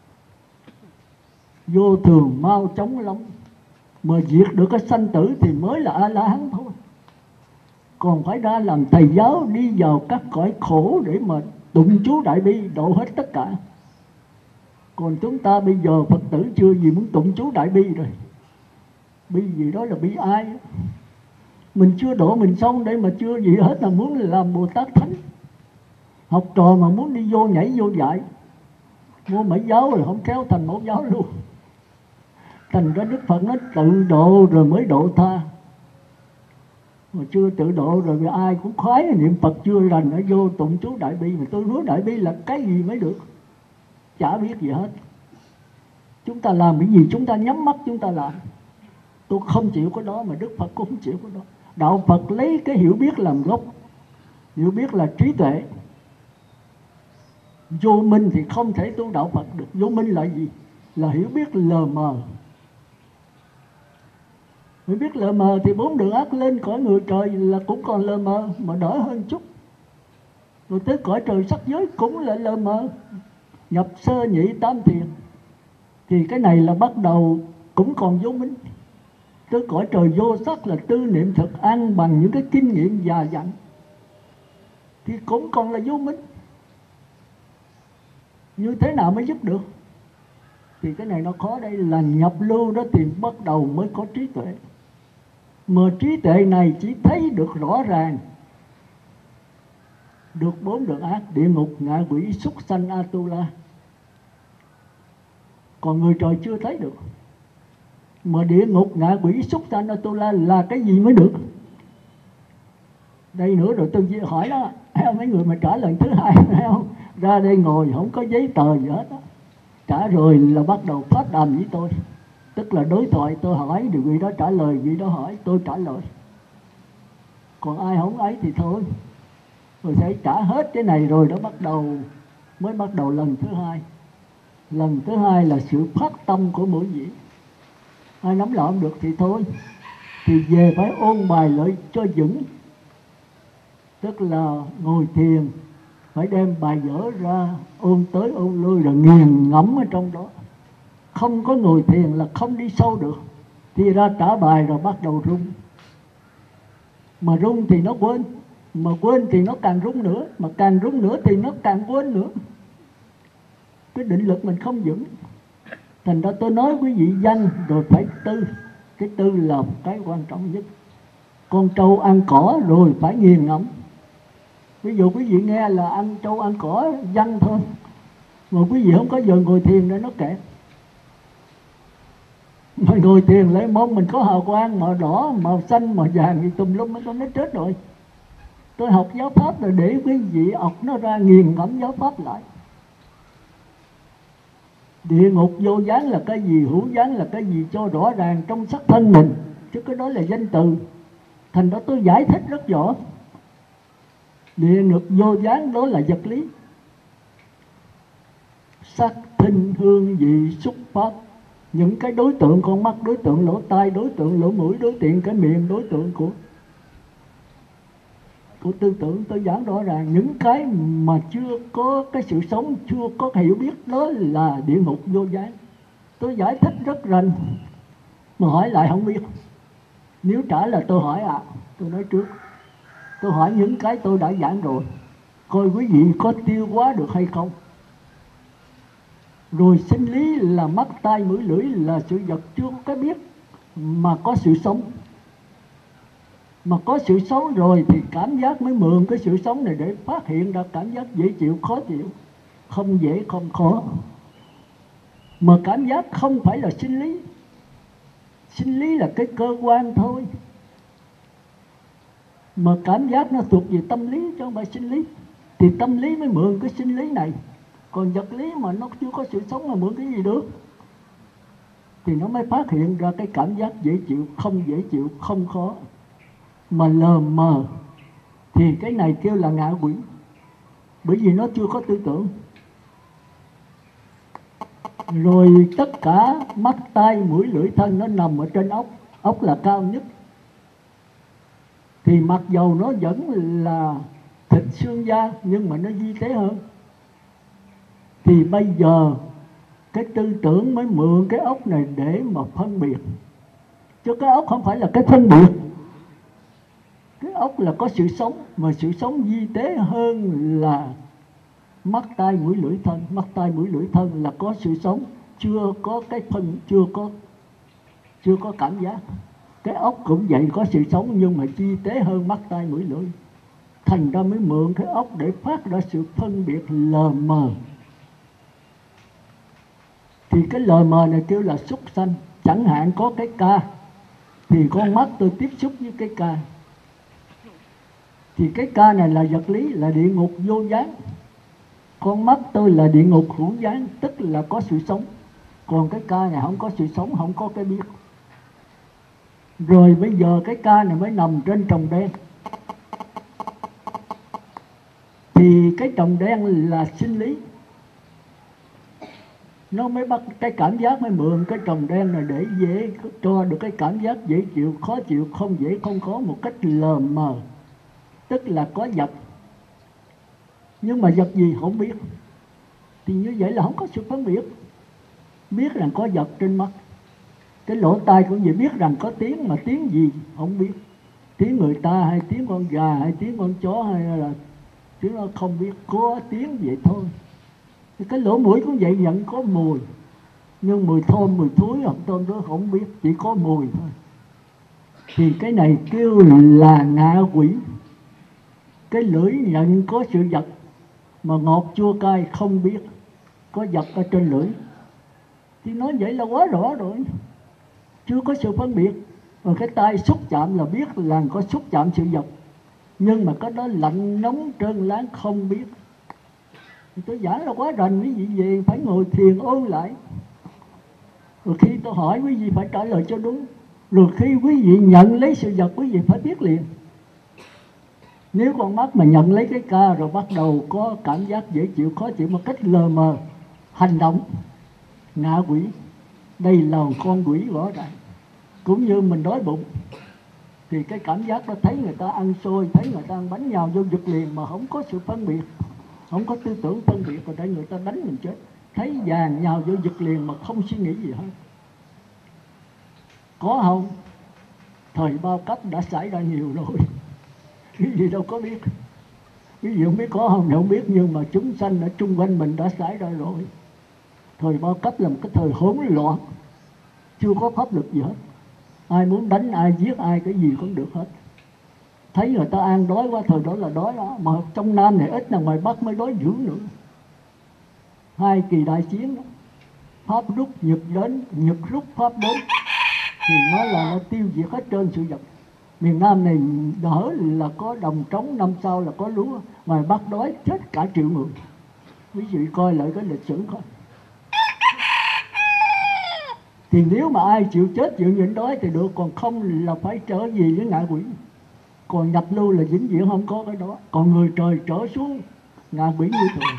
vô thường mau chóng lắm, mà diệt được cái sanh tử thì mới là A-la-hán thôi. Còn phải ra làm thầy giáo, đi vào các cõi khổ để mà tụng chú Đại Bi độ hết tất cả. Còn chúng ta bây giờ Phật tử chưa gì muốn tụng chú Đại Bi rồi. Bi gì đó là bi ai? Mình chưa độ mình xong đây mà chưa gì hết là muốn làm Bồ Tát Thánh. Học trò mà muốn đi vô nhảy vô dạy, mua mẫu giáo rồi không kéo thành mẫu giáo luôn. Thành ra Đức Phật nó tự độ rồi mới độ tha. Mà chưa tự độ rồi ai cũng khoái niệm Phật chưa rành, nó vô tụng chú Đại Bi. Mà tôi nói Đại Bi là cái gì mới được, chả biết gì hết. Chúng ta làm cái gì chúng ta nhắm mắt chúng ta làm. Tôi không chịu cái đó, mà Đức Phật cũng không chịu cái đó. Đạo Phật lấy cái hiểu biết làm gốc. Hiểu biết là trí tuệ. Vô minh thì không thể tu đạo Phật được. Vô minh là gì? Là hiểu biết lờ mờ. Hiểu biết lờ mờ thì bốn đường ác lên cõi người trời là cũng còn lờ mờ, mà đỡ hơn chút. Rồi tới cõi trời sắc giới cũng là lờ mờ. Nhập sơ nhị tam thiền thì cái này là bắt đầu cũng còn vô minh. Tới cõi trời vô sắc là tư niệm thực an bằng những cái kinh nghiệm già dặn thì cũng còn là vô minh. Như thế nào mới dứt được? Thì cái này nó khó. Đây là nhập lưu đó thì bắt đầu mới có trí tuệ. Mà trí tuệ này chỉ thấy được rõ ràng được bốn đường ác: địa ngục, ngạ quỷ, súc sanh, Atula. Còn người trời chưa thấy được. Mà địa ngục, ngạ quỷ, súc sanh, Atula là cái gì mới được? Đây nữa rồi tôi hỏi đó, mấy người mà trả lần thứ hai không? Ra đây ngồi không có giấy tờ gì hết đó. Trả rồi là bắt đầu phát đàm với tôi. Tức là đối thoại, tôi hỏi thì vị đó trả lời, vị đó hỏi tôi trả lời. Còn ai không ấy thì thôi. Rồi phải trả hết cái này rồi đó bắt đầu mới bắt đầu lần thứ hai. Lần thứ hai là sự phát tâm của mỗi vị. Ai nắm lại không được thì thôi, thì về phải ôn bài lại cho vững. Tức là ngồi thiền phải đem bài vở ra ôn tới ôn lui rồi nghiền ngẫm ở trong đó. Không có ngồi thiền là không đi sâu được. Thì ra trả bài rồi bắt đầu rung. Mà rung thì nó quên, mà quên thì nó càng rung nữa, mà càng rung nữa thì nó càng quên nữa. Cái định lực mình không vững. Thành ra tôi nói quý vị danh rồi phải tư. Cái tư là cái quan trọng nhất. Con trâu ăn cỏ rồi phải nghiền ngẫm. Ví dụ quý vị nghe là ăn trâu ăn cỏ văn thôi, mà quý vị không có giờ ngồi thiền để nó kẹt. Mà ngồi thiền lấy mong mình có hào quang màu đỏ, màu xanh, màu vàng thì tùm lum nó chết rồi. Tôi học giáo pháp là để quý vị ọc nó ra nghiền ngẫm giáo pháp lại. Địa ngục vô gián là cái gì, hữu gián là cái gì cho rõ ràng trong sắc thân mình, chứ cái đó là danh từ. Thành đó tôi giải thích rất rõ. Địa ngục vô gián đó là vật lý. Sắc, thinh, hương, vị, xúc, pháp. Những cái đối tượng con mắt, đối tượng lỗ tai, đối tượng lỗ mũi, đối tượng cái miệng, đối tượng của của tư tưởng. Tôi giảng rõ ràng những cái mà chưa có cái sự sống, chưa có hiểu biết, đó là địa ngục vô gián. Tôi giải thích rất rành, mà hỏi lại không biết. Nếu trả là tôi hỏi ạ, à, tôi nói trước, tôi hỏi những cái tôi đã giảng rồi. coi quý vị có tiêu hóa được hay không. Rồi sinh lý là mắt tai mũi lưỡi, là sự vật chưa có biết mà có sự sống. Mà có sự sống rồi thì cảm giác mới mượn cái sự sống này để phát hiện ra cảm giác dễ chịu, khó chịu, không dễ không khó. Mà cảm giác không phải là sinh lý. Sinh lý là cái cơ quan thôi. Mà cảm giác nó thuộc về tâm lý chứ không phải sinh lý. Thì tâm lý mới mượn cái sinh lý này. Còn vật lý mà nó chưa có sự sống mà mượn cái gì được. Thì nó mới phát hiện ra cái cảm giác dễ chịu, không dễ chịu, không khó. Mà lờ mờ thì cái này kêu là ngạ quỷ. Bởi vì nó chưa có tư tưởng. Rồi tất cả mắt, tai, mũi, lưỡi, thân nó nằm ở trên ốc. Ốc là cao nhất. Thì mặc dầu nó vẫn là thịt xương da, nhưng mà nó vi tế hơn. Thì bây giờ cái tư tưởng mới mượn cái ốc này để mà phân biệt. Chứ cái ốc không phải là cái phân biệt. Cái ốc là có sự sống, mà sự sống vi tế hơn là mắt, tai, mũi, lưỡi, thân. Mắt, tai, mũi, lưỡi, thân là có sự sống, chưa có cái phân, chưa có chưa có cảm giác. Cái ốc cũng vậy, có sự sống nhưng mà vi tế hơn mắt, tai, mũi, lưỡi. Thành ra mới mượn cái ốc để phát ra sự phân biệt lờ mờ. Thì cái lờ mờ này kêu là xúc sanh. Chẳng hạn có cái ca, thì con mắt tôi tiếp xúc với cái ca. Thì cái ca này là vật lý, là địa ngục vô gián. Con mắt tôi là địa ngục hữu gián, tức là có sự sống. Còn cái ca này không có sự sống, không có cái biết. Rồi bây giờ cái ca này mới nằm trên tròng đen. Thì cái tròng đen là sinh lý. Nó mới bắt cái cảm giác, mới mượn cái tròng đen này để dễ cho được cái cảm giác dễ chịu, khó chịu, không dễ không khó một cách lờ mờ. Tức là có vật. Nhưng mà vật gì không biết. Thì như vậy là không có sự phân biệt. Biết rằng có vật trên mắt. Cái lỗ tai cũng vậy, biết rằng có tiếng, mà tiếng gì không biết. Tiếng người ta hay tiếng con gà hay tiếng con chó hay là tiếng nó không biết, có tiếng vậy thôi. Cái lỗ mũi cũng vậy, vẫn có mùi. Nhưng mùi thơm, mùi thối hoặc tôm đó không biết, chỉ có mùi thôi. Thì cái này kêu là ngạ quỷ. Cái lưỡi nhận có sự vật, mà ngọt chua cay không biết, có vật ở trên lưỡi. Thì nói vậy là quá rõ rồi. Chưa có sự phân biệt. Rồi cái tay xúc chạm là biết là có xúc chạm sự vật. Nhưng mà cái đó lạnh nóng trơn láng không biết. Thì tôi giảng là quá rành, quý vị về phải ngồi thiền ôn lại. Rồi khi tôi hỏi quý vị phải trả lời cho đúng. Rồi khi quý vị nhận lấy sự vật, quý vị phải biết liền. Nếu con mắt mà nhận lấy cái ca rồi bắt đầu có cảm giác dễ chịu, khó chịu một cách lờ mờ, hành động, ngạ quỷ. Đây là con quỷ rõ ràng. Cũng như mình đói bụng, thì cái cảm giác đó thấy người ta ăn xôi, thấy người ta ăn bánh nhào vô giật liền mà không có sự phân biệt, không có tư tưởng phân biệt, rồi đây người ta đánh mình chết. Thấy vàng nhào vô giật liền mà không suy nghĩ gì hết. Có không? Thời bao cấp đã xảy ra nhiều rồi. Cái gì đâu có biết. Cái gì không biết có không thì không biết, nhưng mà chúng sanh ở chung quanh mình đã xảy ra rồi. Thời bao cấp là một cái thời hỗn loạn, chưa có pháp luật gì hết. Ai muốn đánh ai, giết ai, cái gì cũng được hết. Thấy người ta ăn đói quá, thời đó là đói đó. Mà trong Nam này ít, là ngoài Bắc mới đói dữ nữa. Hai kỳ đại chiến đó, Pháp rút, Nhật đến, Nhật rút, Pháp đến, thì nó là nó tiêu diệt hết trơn sự vật. Miền Nam này đỡ là có đồng trống, năm sau là có lúa. Ngoài Bắc đói chết cả triệu người. Quý vị coi lại cái lịch sử coi. Thì nếu mà ai chịu chết, chịu nhịn đói thì được, còn không là phải trở về với ngạ quỷ. Còn nhập lưu là vĩnh viễn không có cái đó. Còn người trời trở xuống ngạ quỷ như thường.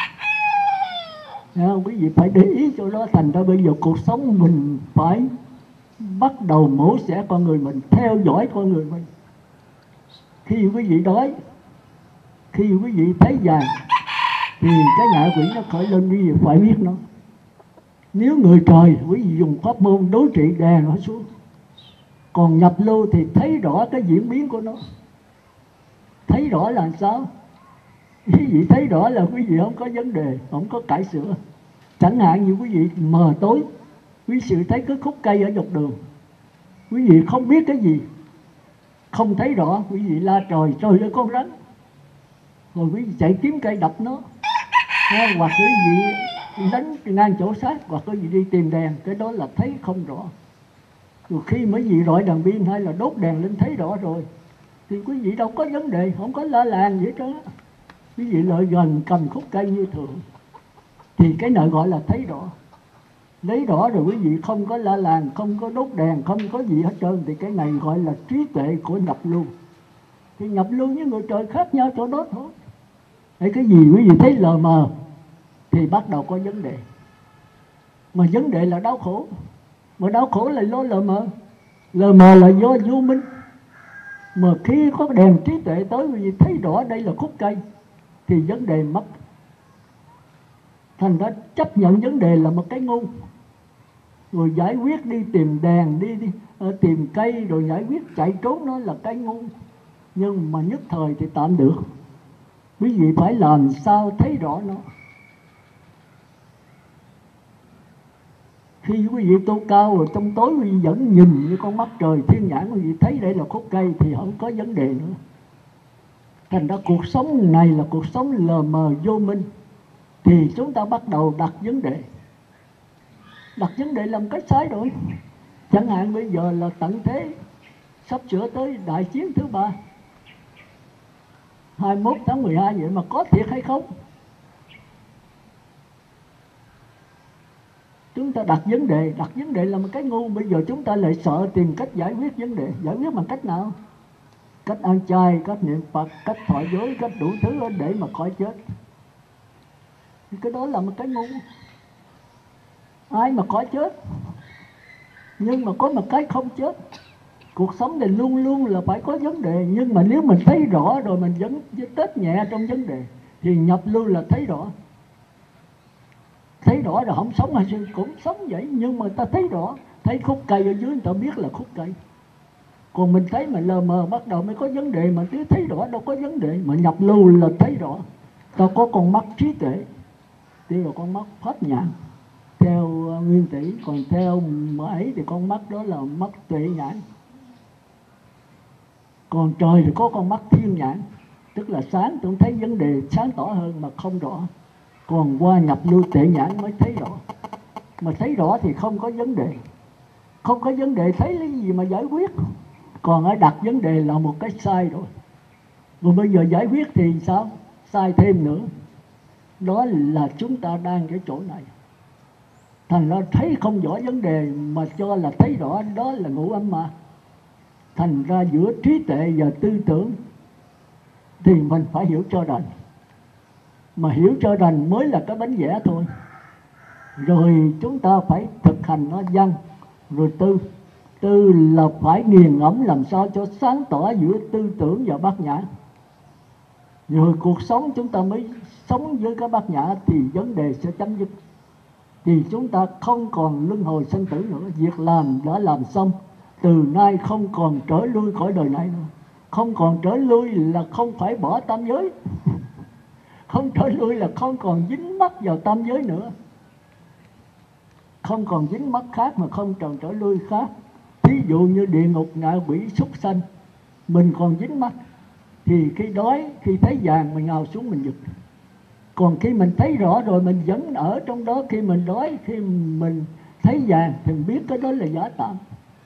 Nha, quý vị phải để ý chỗ đó. Thành ra bây giờ cuộc sống mình phải bắt đầu mổ xẻ con người mình, theo dõi con người mình. Khi quý vị đói, khi quý vị thấy vàng, thì cái ngạ quỷ nó khởi lên, quý vị phải biết nó. Nếu người trời, quý vị dùng pháp môn đối trị đè nó xuống. Còn nhập lưu thì thấy rõ cái diễn biến của nó. Thấy rõ là sao? Quý vị thấy rõ là quý vị không có vấn đề, không có cải sửa. Chẳng hạn như quý vị mờ tối, quý vị thấy cái khúc cây ở dọc đường, quý vị không biết cái gì, không thấy rõ, quý vị la trời trời ơi con rắn, rồi quý vị chạy kiếm cây đập nó, hoặc quý vị đánh ngang chỗ sát, hoặc quý vị đi tìm đèn, cái đó là thấy không rõ. Rồi khi mấy vị rọi đèn pin hay là đốt đèn lên thấy rõ rồi thì quý vị đâu có vấn đề, không có la làng gì hết trơn. Quý vị lợi gần cầm khúc cây như thường thì cái này gọi là thấy rõ. Lấy rõ rồi quý vị không có la làng, không có đốt đèn, không có gì hết trơn, thì cái này gọi là trí tuệ của nhập lưu. Thì nhập lưu với người trời khác nhau chỗ đó thôi. Hay cái gì quý vị thấy lờ mờ thì bắt đầu có vấn đề. Mà vấn đề là đau khổ. Mà đau khổ là do lờ mờ. Lờ mờ là do vô minh. Mà khi có đèn trí tuệ tới, quý vị thấy rõ đây là khúc cây thì vấn đề mất. Thành ra chấp nhận vấn đề là một cái ngu, rồi giải quyết đi tìm đèn, đi, đi uh, tìm cây, rồi giải quyết chạy trốn nó là cái ngu. Nhưng mà nhất thời thì tạm được. Quý vị phải làm sao thấy rõ nó. Khi quý vị tu cao rồi trong tối quý vị vẫn nhìn như con mắt trời thiên nhãn, quý vị thấy đây là khúc cây thì không có vấn đề nữa. Thành ra cuộc sống này là cuộc sống lờ mờ vô minh, thì chúng ta bắt đầu đặt vấn đề. Đặt vấn đề làm cái sai rồi. Chẳng hạn bây giờ là tận thế, sắp sửa tới đại chiến thứ ba, hai mươi mốt tháng mười hai, vậy mà có thiệt hay không? Chúng ta đặt vấn đề, đặt vấn đề là một cái ngu. Bây giờ chúng ta lại sợ tìm cách giải quyết vấn đề. Giải quyết bằng cách nào? Cách ăn chay, cách niệm Phật, cách thọ giới, cách đủ thứ để mà khỏi chết. Cái đó là một cái ngu. Ai mà khỏi chết? Nhưng mà có một cái không chết. Cuộc sống này luôn luôn là phải có vấn đề. Nhưng mà nếu mình thấy rõ rồi mình vẫn tết nhẹ trong vấn đề thì nhập lưu là thấy rõ. Thấy rõ rồi không sống hay sao cũng sống vậy. Nhưng mà ta thấy rõ, thấy khúc cây ở dưới người ta biết là khúc cây. Còn mình thấy mà lờ mờ bắt đầu mới có vấn đề, mà cứ thấy rõ đâu có vấn đề. Mà nhập lưu là thấy rõ. Ta có con mắt trí tuệ, đây là con mắt pháp nhãn theo Nguyên Tỷ, còn theo ấy thì con mắt đó là mắt tuệ nhãn. Còn trời thì có con mắt thiên nhãn, tức là sáng tôi thấy vấn đề sáng tỏ hơn mà không rõ. Còn qua nhập lưu tuệ nhãn mới thấy rõ. Mà thấy rõ thì không có vấn đề. Không có vấn đề thấy lấy gì mà giải quyết. Còn ở đặt vấn đề là một cái sai rồi. Rồi bây giờ giải quyết thì sao? Sai thêm nữa. Đó là chúng ta đang cái chỗ này. Thành ra thấy không rõ vấn đề mà cho là thấy rõ, đó là ngũ ấm ma. Thành ra giữa trí tuệ và tư tưởng thì mình phải hiểu cho rành. Mà hiểu cho rành mới là cái bánh vẽ thôi. Rồi chúng ta phải thực hành nó văn. Rồi tư. Tư là phải nghiền ngẫm làm sao cho sáng tỏ giữa tư tưởng và bát nhã. Rồi cuộc sống chúng ta mới sống với cái bát nhã thì vấn đề sẽ chấm dứt. Thì chúng ta không còn luân hồi sanh tử nữa. Việc làm đã làm xong. Từ nay không còn trở lui khỏi đời này nữa. Không còn trở lui là không phải bỏ tam giới. Không trở lui là không còn dính mắc vào tam giới nữa. Không còn dính mắc khác mà không còn trở lui khác. Thí dụ như địa ngục, ngạ quỷ, súc sanh, mình còn dính mắc thì khi đói, khi thấy vàng mình nhào xuống mình giật. Còn khi mình thấy rõ rồi mình vẫn ở trong đó. Khi mình đói, khi mình thấy vàng thì mình biết cái đó là giả tạm.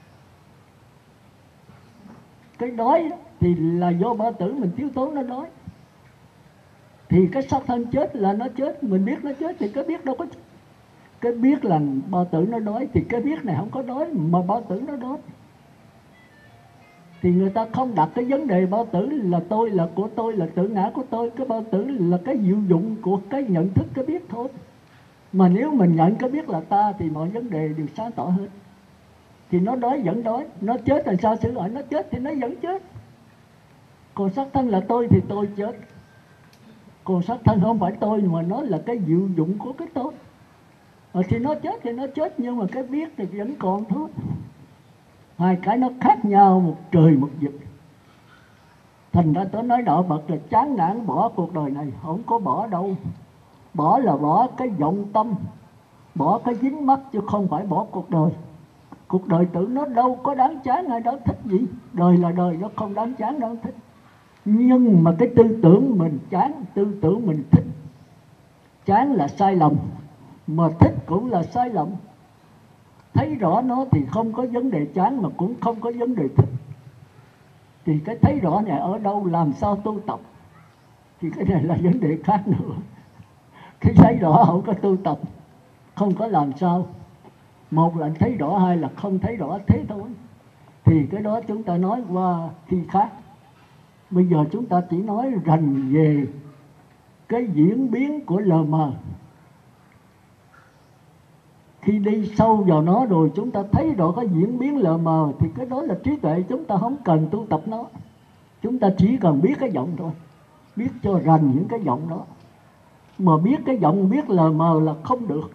Cái đói thì là do bao tử mình thiếu tốn nó đói. Thì cái xác thân chết là nó chết. Mình biết nó chết thì cái biết đâu có chết. Cái biết là bao tử nó đói thì cái biết này không có đói mà bao tử nó đói. Thì người ta không đặt cái vấn đề bao tử là tôi, là của tôi, là tự ngã của tôi. Cái bao tử là cái diệu dụng của cái nhận thức cái biết thôi. Mà nếu mình nhận cái biết là ta thì mọi vấn đề đều sáng tỏ hết. Thì nó đói vẫn đói, nó chết là sao xử ở, nó chết thì nó vẫn chết. Còn xác thân là tôi thì tôi chết. Còn xác thân không phải tôi mà nó là cái diệu dụng của cái tôi. Ờ, thì nó chết thì nó chết, nhưng mà cái biết thì vẫn còn thôi. Hai cái nó khác nhau một trời một vực. Thành ra tôi nói đạo Phật là chán nản bỏ cuộc đời này. Không có bỏ đâu. Bỏ là bỏ cái vọng tâm, bỏ cái dính mắc, chứ không phải bỏ cuộc đời. Cuộc đời tự nó đâu có đáng chán, ai đó thích gì. Đời là đời, nó không đáng chán, đâu thích. Nhưng mà cái tư tưởng mình chán, tư tưởng mình thích. Chán là sai lầm, mà thích cũng là sai lầm. Thấy rõ nó thì không có vấn đề chán, mà cũng không có vấn đề thích. Thì cái thấy rõ này ở đâu, làm sao tu tập, thì cái này là vấn đề khác nữa. Cái thấy rõ không có tu tập, không có làm sao. Một là thấy rõ, hai là không thấy rõ, thế thôi. Thì cái đó chúng ta nói qua khi khác. Bây giờ chúng ta chỉ nói rành về cái diễn biến của lờ mờ. Khi đi sâu vào nó rồi chúng ta thấy rõ cái diễn biến lờ mờ, thì cái đó là trí tuệ, chúng ta không cần tu tập nó. Chúng ta chỉ cần biết cái vọng thôi, biết cho rành những cái vọng đó. Mà biết cái vọng, biết lờ mờ là không được.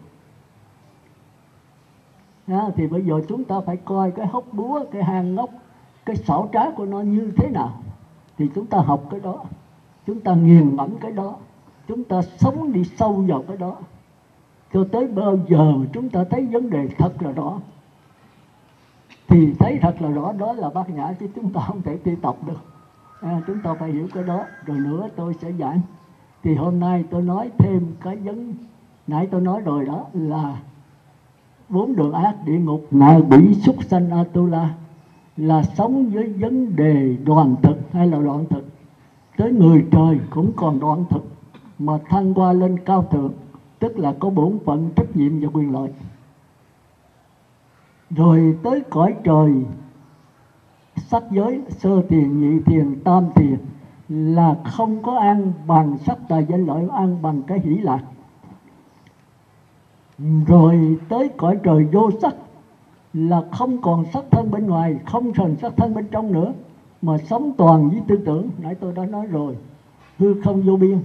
À, thì bây giờ chúng ta phải coi cái hốc búa, cái hang ngốc, cái xảo trá của nó như thế nào. Thì chúng ta học cái đó, chúng ta nghiền ngẫm cái đó, chúng ta sống đi sâu vào cái đó, cho tới bao giờ chúng ta thấy vấn đề thật là rõ. Thì thấy thật là rõ, đó là bát nhã, chứ chúng ta không thể tu tập được. À, chúng ta phải hiểu cái đó. Rồi nữa tôi sẽ giảng. Thì hôm nay tôi nói thêm cái vấn nãy tôi nói rồi, đó là bốn đường ác, địa ngục, ngạ quỷ, súc sanh, Atula, là sống với vấn đề đoàn thực hay là đoạn thực. Tới người trời cũng còn đoạn thực, mà thăng qua lên cao thượng, tức là có bổn phận, trách nhiệm và quyền lợi. Rồi tới cõi trời sắc giới, sơ thiền, nhị thiền, tam thiền, là không có an bằng sắc tài danh lợi, an bằng cái hỷ lạc. Rồi tới cõi trời vô sắc, là không còn sắc thân bên ngoài, không còn sắc thân bên trong nữa, mà sống toàn với tư tưởng. Nãy tôi đã nói rồi, hư không vô biên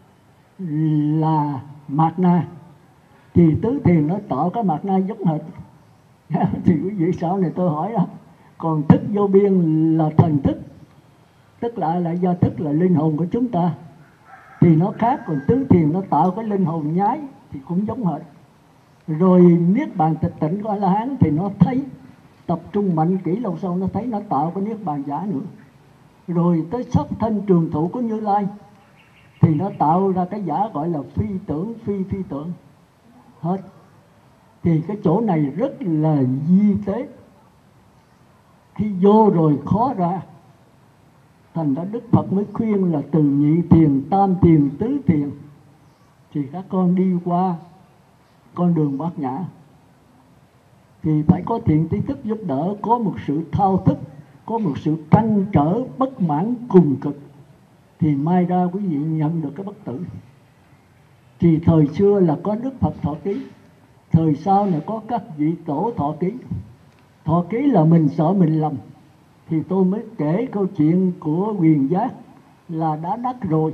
là mạt na. Thì tứ thiền nó tạo cái mạt na giống hệt. Thì quý vị sau này tôi hỏi đó. Còn thức vô biên là thần thức, tức là là do thức là linh hồn của chúng ta, thì nó khác. Còn tứ thiền nó tạo cái linh hồn nhái, thì cũng giống hệt. Rồi niết bàn tịch tịnh của A-la-hán thì nó thấy, tập trung mạnh kỹ lâu sâu, nó thấy nó tạo cái niết bàn giả nữa. Rồi tới sắc thân trường thụ của Như Lai, thì nó tạo ra cái giả gọi là phi tưởng, phi phi tưởng hết. Thì cái chỗ này rất là di tế, khi vô rồi khó ra. Thành ra Đức Phật mới khuyên là từ nhị thiền, tam thiền, tứ thiền, thì các con đi qua con đường bát nhã, thì phải có thiện tri thức giúp đỡ, có một sự thao thức, có một sự trăn trở bất mãn cùng cực, thì mai ra quý vị nhận được cái bất tử. Thì thời xưa là có Đức Phật thọ ký, thời sau này có các vị tổ thọ ký. Thọ ký là mình sợ mình lầm, thì tôi mới kể câu chuyện của Quyền Giác là đã đắc rồi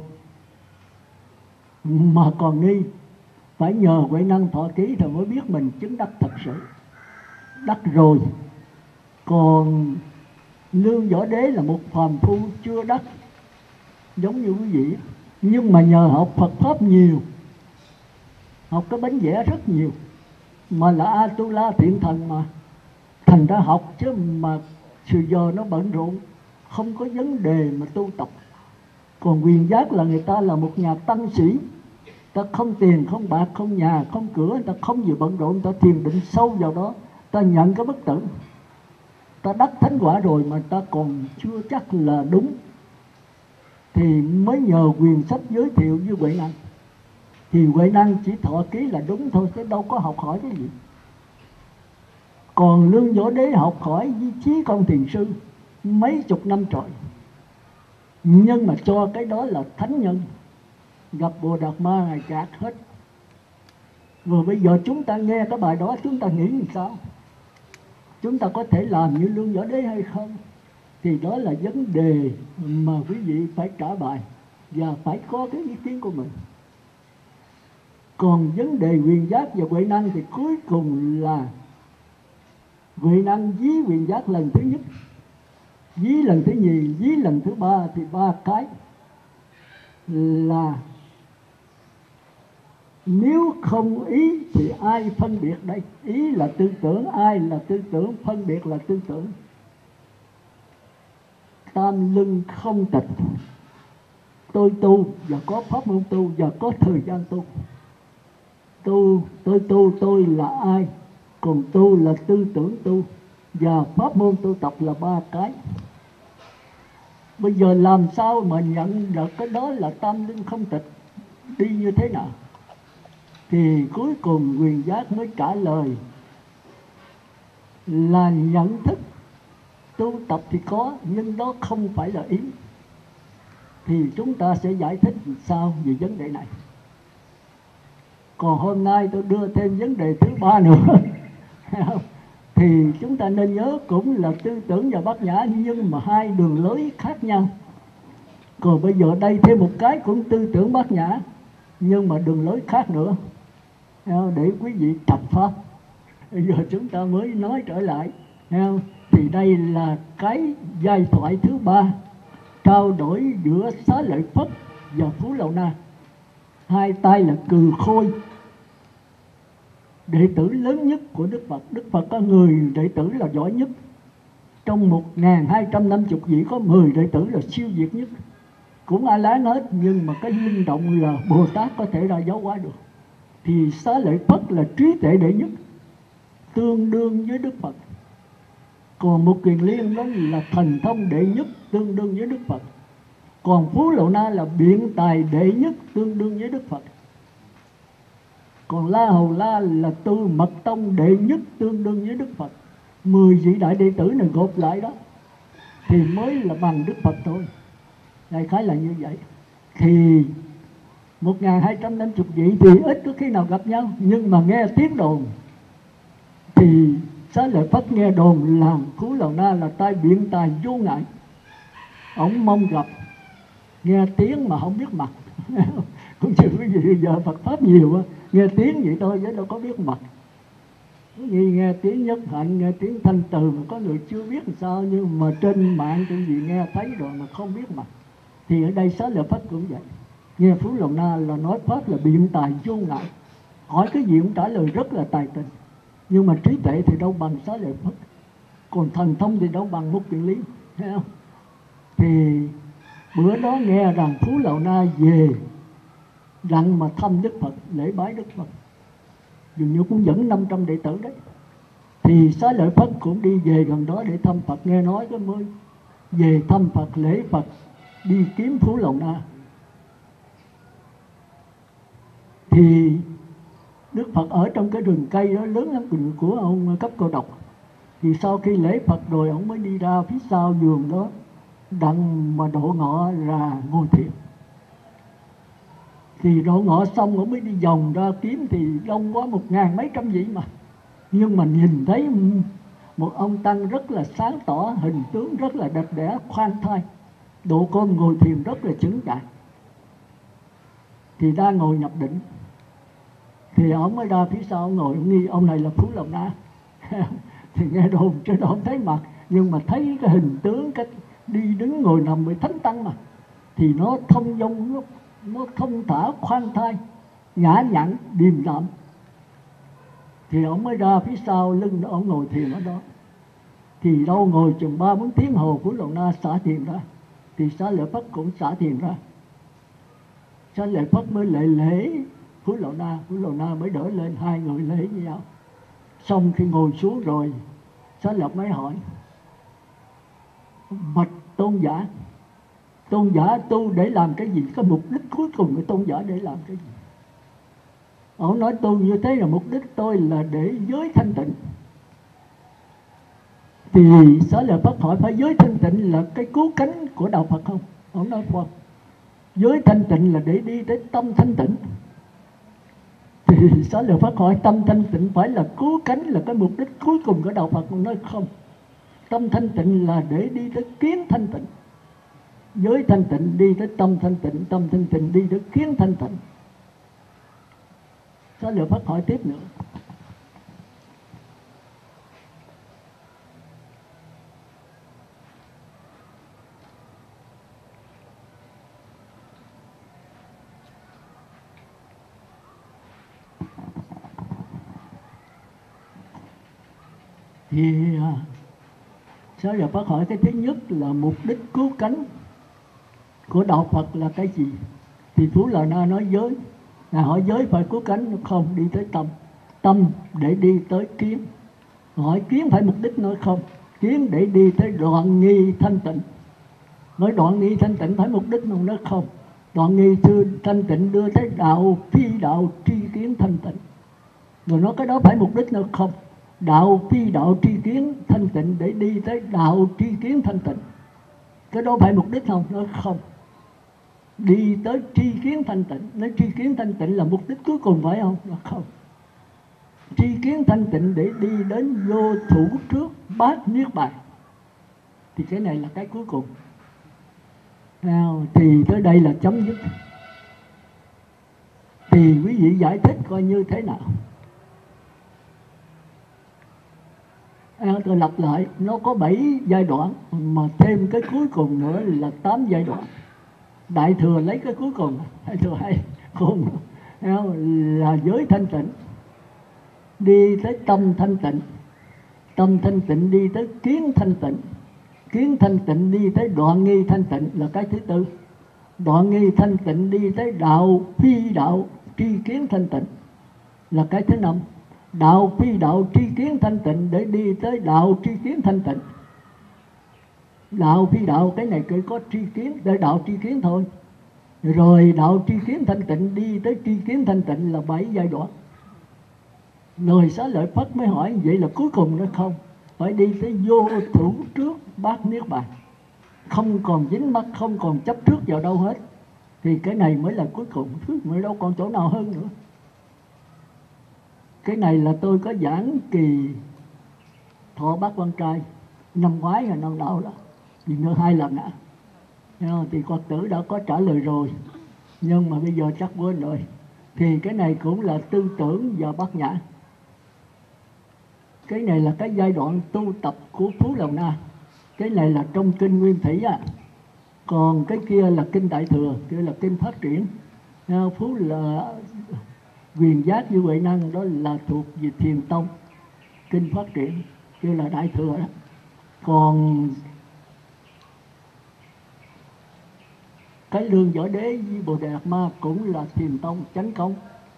mà còn nghi, phải nhờ Huệ Năng thọ ký thì mới biết mình chứng đắc thật sự. Đắc rồi. Còn Lương Võ Đế là một phàm phu chưa đắc, giống như quý vị, nhưng mà nhờ học Phật Pháp nhiều, học cái bánh vẽ rất nhiều, mà là Atula thiện thần mà, thành ra học chứ mà sự giờ nó bận rộn, không có vấn đề mà tu tập. Còn Quyền Giác là người ta là một nhà tăng sĩ, ta không tiền, không bạc, không nhà, không cửa, người ta không gì bận rộn, ta thiền định sâu vào đó, ta nhận cái bất tử, ta đắc thánh quả rồi mà ta còn chưa chắc là đúng, thì mới nhờ Quyền Sách giới thiệu với Huệ Năng. Thì Huệ Năng chỉ thọ ký là đúng thôi, chứ đâu có học hỏi cái gì. Còn Lương Võ Đế học hỏi với Chí Công Thiền Sư mấy chục năm trời, nhưng mà cho cái đó là thánh nhân, gặp Bồ Đạt Ma Ngài gạt hết. Rồi bây giờ chúng ta nghe cái bài đó, chúng ta nghĩ làm sao? Chúng ta có thể làm như Lương Võ Đế hay không? Thì đó là vấn đề mà quý vị phải trả bài, và phải có cái ý kiến của mình. Còn vấn đề Quyền Giác và Huệ Năng thì cuối cùng là Huệ Năng dí Quyền Giác lần thứ nhất, Ví lần thứ nhì, ví lần thứ ba thì ba cái là nếu không ý thì ai phân biệt đây? Ý là tư tưởng, ai là tư tưởng, phân biệt là tư tưởng. Tam luân không tịch. Tôi tu và có pháp môn tu và có thời gian tu. Tu, tôi tu, tôi là ai? Còn tu là tư tưởng tu và pháp môn tu tập là ba cái. Bây giờ làm sao mà nhận được cái đó là tam luân không tịch? Đi như thế nào? Thì cuối cùng Quyền Giác mới trả lời là nhận thức. Tu tập thì có, nhưng đó không phải là ý. Thì chúng ta sẽ giải thích sao về vấn đề này. Còn hôm nay tôi đưa thêm vấn đề thứ ba nữa. Thì chúng ta nên nhớ cũng là tư tưởng và bát nhã, nhưng mà hai đường lối khác nhau. Còn bây giờ đây thêm một cái cũng tư tưởng bát nhã, nhưng mà đường lối khác nữa, để quý vị tập pháp. Bây giờ chúng ta mới nói trở lại. Thì đây là cái giai thoại thứ ba, trao đổi giữa Xá Lợi Phất và Phú Lậu Na. Hai tay là cừ khôi, đệ tử lớn nhất của Đức Phật. Đức Phật có người đệ tử là giỏi nhất. Trong một nghìn hai trăm năm mươi vị có mười đệ tử là siêu việt nhất. Cũng A Lán hết, nhưng mà cái linh động là Bồ Tát có thể ra giáo hóa được. Thì Xá Lợi Phất là trí tuệ đệ nhất, tương đương với Đức Phật. Còn Mục Kiền Liên đó là thần thông đệ nhất, tương đương với Đức Phật. Còn Phú Lậu Na là biện tài đệ nhất, tương đương với Đức Phật. Còn La Hầu La là tư mật tông đệ nhất, tương đương với Đức Phật. Mười vị đại đệ tử này gộp lại đó thì mới là bằng Đức Phật thôi. Đại khái là như vậy. Thì một nghìn hai trăm năm mươi vị thì ít có khi nào gặp nhau, nhưng mà nghe tiếng đồn thì Xá Lợi Phất nghe đồn là Phú Lậu Na là tay biện tài vô ngại. Ông mong gặp, nghe tiếng mà không biết mặt. Cũng chịu cái gì bây giờ Phật Pháp nhiều á, nghe tiếng vậy thôi chứ đâu có biết mặt. Nghe, nghe tiếng Nhất Hạnh, nghe tiếng Thanh Từ mà có người chưa biết làm sao, nhưng mà trên mạng cái gì nghe thấy rồi mà không biết mặt. Thì ở đây Xá Lợi Phất cũng vậy. Nghe Phú Lậu Na là nói Pháp là biện tài vô ngại, hỏi cái gì cũng trả lời rất là tài tình. Nhưng mà trí tuệ thì đâu bằng Xá Lợi Phất, còn thần thông thì đâu bằng Mục Kiền Liên, thấy không? Thì bữa đó nghe rằng Phú Lậu Na về rằng mà thăm Đức Phật, lễ bái Đức Phật, dường như cũng dẫn năm trăm đệ tử đấy. Thì Xá Lợi Phất cũng đi về gần đó để thăm Phật, nghe nói cái mới về thăm Phật, lễ Phật, đi kiếm Phú Lậu Na. Thì Đức Phật ở trong cái rừng cây đó lớn lắm, rừng của ông Cấp Cô Độc. Thì sau khi lễ Phật rồi, ông mới đi ra phía sau vườn đó, đặng mà độ ngọ ra ngồi thiền. Thì độ ngọ xong ông mới đi vòng ra kiếm, thì đông quá, một ngàn mấy trăm vị mà. Nhưng mà nhìn thấy một ông tăng rất là sáng tỏ, hình tướng rất là đẹp đẽ, khoan thai, độ cơm ngồi thiền rất là chững chạc. Thì đang ngồi nhập định, thì ông mới ra phía sau, ông ngồi, ông nghi ông này là Phú Lậu Na. Thì nghe đồn chứ đâu không thấy mặt, nhưng mà thấy cái hình tướng, cách đi đứng ngồi nằm với thánh tăng mà, thì nó thông dong, nó, nó thông thả, khoan thai, nhã nhặn, điềm đạm. Thì ông mới ra phía sau lưng đó, ông ngồi thiền ở đó. Thì đâu ngồi chừng ba bốn tiếng hồ, Phú Lậu Na xả thiền ra. Thì Xá Lợi Phất cũng xả thiền ra. Xá Lợi Phất mới lễ lễ Phú Lậu Na, Phú Lậu Na mới đỡ lên, hai người lễ với nhau. Xong khi ngồi xuống rồi, Xá Lợi mới hỏi: bạch tôn giả, tôn giả tu để làm cái gì? Cái mục đích cuối cùng của tôn giả để làm cái gì? Ông nói tu như thế là mục đích tôi là để giới thanh tịnh. Thì Xá Lợi Phất hỏi: phải giới thanh tịnh là cái cứu cánh của đạo Phật không? Ông nói không, giới thanh tịnh là để đi tới tâm thanh tịnh. Thì Xá Lợi Phất hỏi: tâm thanh tịnh phải là cứu cánh, là cái mục đích cuối cùng của đạo Phật? Ông nói không, tâm thanh tịnh là để đi tới kiến thanh tịnh. Giới thanh tịnh đi tới tâm thanh tịnh, tâm thanh tịnh đi tới kiến thanh tịnh. Xá Lợi Phất hỏi tiếp nữa: Thì à, sao giờ bác hỏi cái thứ nhất là mục đích cứu cánh của đạo Phật là cái gì? Thì Phú Lò Na nói giới, là hỏi giới phải cứu cánh không, đi tới tâm, tâm để đi tới kiến. Hỏi kiến phải mục đích, nói không, kiến để đi tới đoạn nghi thanh tịnh. Nói đoạn nghi thanh tịnh phải mục đích, mà nói không, đoạn nghi thư thanh tịnh đưa tới đạo phi đạo tri kiến thanh tịnh. Rồi nói cái đó phải mục đích, nữa không, đạo phi đạo tri kiến thanh tịnh để đi tới đạo tri kiến thanh tịnh. Cái đó phải mục đích không? Nói không, đi tới tri kiến thanh tịnh. Nói tri kiến thanh tịnh là mục đích cuối cùng phải không? Nói không, tri kiến thanh tịnh để đi đến vô thủ trước bát niết bàn. Thì cái này là cái cuối cùng. Nào, thì tới đây là chấm dứt. Thì quý vị giải thích coi như thế nào? À, tôi lặp lại, nó có bảy giai đoạn, mà thêm cái cuối cùng nữa là tám giai đoạn. Đại thừa lấy cái cuối cùng, Đại thừa hay khôn, là giới thanh tịnh, đi tới tâm thanh tịnh, tâm thanh tịnh đi tới kiến thanh tịnh, kiến thanh tịnh đi tới đoạn nghi thanh tịnh là cái thứ tư, đoạn nghi thanh tịnh đi tới đạo phi đạo tri kiến thanh tịnh là cái thứ năm, đạo phi đạo tri kiến thanh tịnh để đi tới đạo tri kiến thanh tịnh. Đạo phi đạo cái này chỉ có tri kiến, để đạo tri kiến thôi. Rồi đạo tri kiến thanh tịnh đi tới tri kiến thanh tịnh là bảy giai đoạn. Rồi Xá Lợi Phất mới hỏi vậy là cuối cùng nó không, phải đi tới vô thủ trước bát niết bàn, không còn dính mắc, không còn chấp trước vào đâu hết. Thì cái này mới là cuối cùng, mới đâu còn chỗ nào hơn nữa. Cái này là tôi có giảng kỳ thọ bát quan trai năm ngoái là năm nào đó, thì nữa hai lần ạ. Thì Phật tử đã có trả lời rồi, nhưng mà bây giờ chắc quên rồi. Thì cái này cũng là tư tưởng và bát nhã. Cái này là cái giai đoạn tu tập của Phú Lò Na. Cái này là trong kinh Nguyên Thủy á. Còn cái kia là kinh Đại Thừa, kia là kinh Phát Triển. Phú là Quyền Giác với Huệ Năng, đó là thuộc về Thiền Tông. Kinh Phát Triển, kia là Đại Thừa đó. Còn cái Lương Võ Đế với Bồ Đề Đạt Ma cũng là Thiền Tông Chánh Công,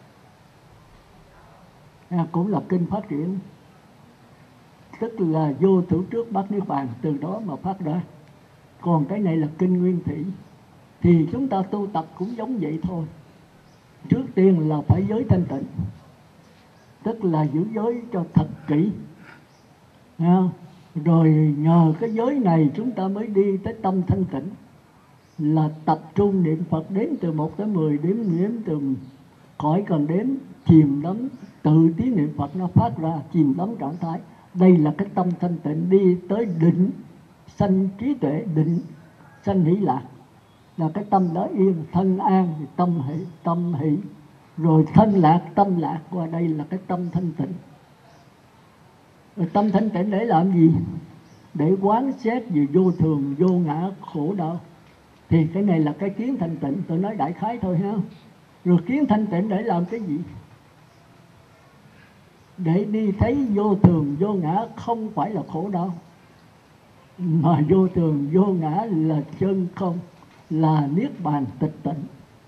à, cũng là kinh Phát Triển, tức là vô thủ trước bát niết bàn, từ đó mà phát ra. Còn cái này là kinh Nguyên Thủy. Thì chúng ta tu tập cũng giống vậy thôi. Trước tiên là phải giới thanh tịnh, tức là giữ giới cho thật kỹ, à, rồi nhờ cái giới này chúng ta mới đi tới tâm thanh tịnh, là tập trung niệm Phật đếm từ một tới mười, đếm đếm từ khỏi cần đếm, chìm đắm tự tiếng niệm Phật nó phát ra, chìm đắm trạng thái. Đây là cái tâm thanh tịnh, đi tới định sanh trí tuệ, định sanh hỷ lạc, là cái tâm đó yên, thân an thì tâm hỷ, tâm hỷ, rồi thân lạc, tâm lạc, qua đây là cái tâm thanh tịnh. Rồi tâm thanh tịnh để làm gì? Để quán xét về vô thường, vô ngã, khổ đau. Thì cái này là cái kiến thanh tịnh, tôi nói đại khái thôi ha. Rồi kiến thanh tịnh để làm cái gì? Để đi thấy vô thường, vô ngã không phải là khổ đau, mà vô thường, vô ngã là chân không, là niết bàn tịch tịnh.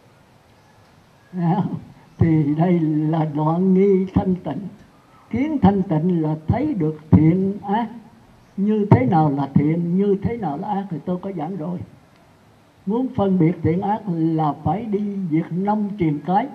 À, thì đây là đoạn nghi thanh tịnh. Kiến thanh tịnh là thấy được thiện ác, như thế nào là thiện, như thế nào là ác thì tôi có giảng rồi. Muốn phân biệt thiện ác là phải đi diệt năm triền cái.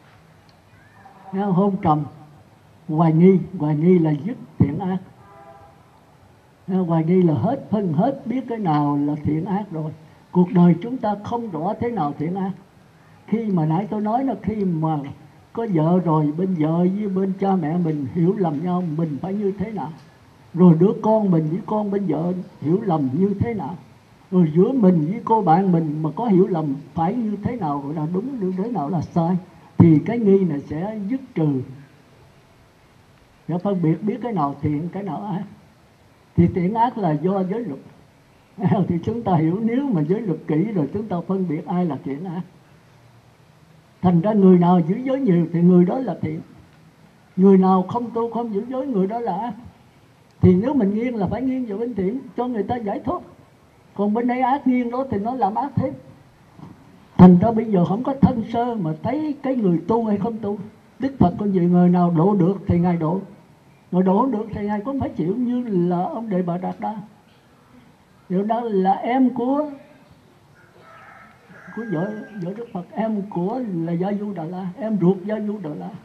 Hôn trầm, hoài nghi, hoài nghi là dứt thiện ác. Hoài nghi là hết phân, hết biết cái nào là thiện ác rồi. Cuộc đời chúng ta không rõ thế nào thiện ác. Khi mà nãy tôi nói là khi mà có vợ rồi, bên vợ với bên cha mẹ mình hiểu lầm nhau, mình phải như thế nào. Rồi đứa con mình với con bên vợ hiểu lầm như thế nào. Rồi giữa mình với cô bạn mình mà có hiểu lầm phải như thế nào là đúng, như thế nào là sai. Thì cái nghi này sẽ dứt trừ, sẽ phân biệt biết cái nào thiện, cái nào ác. Thì thiện ác là do giới luật. Thì chúng ta hiểu, nếu mà giới luật kỹ rồi chúng ta phân biệt ai là thiện ác. Thành ra người nào giữ giới nhiều thì người đó là thiện, người nào không tu không giữ giới người đó là ác. Thì nếu mình nghiêng là phải nghiêng vào bên thiện cho người ta giải thoát, còn bên đây ác nghiêng đó thì nó làm ác thêm. Thành ra bây giờ không có thân sơ mà thấy cái người tu hay không tu. Đức Phật con gì người nào độ được thì Ngài độ, người độ không được thì Ngài cũng phải chịu, như là ông Đề Bà Đạt Đa. Điều đó là em của của vợ, vợ Đức Phật, em của là Gia Du Đà La, em ruột Gia Du Đà La.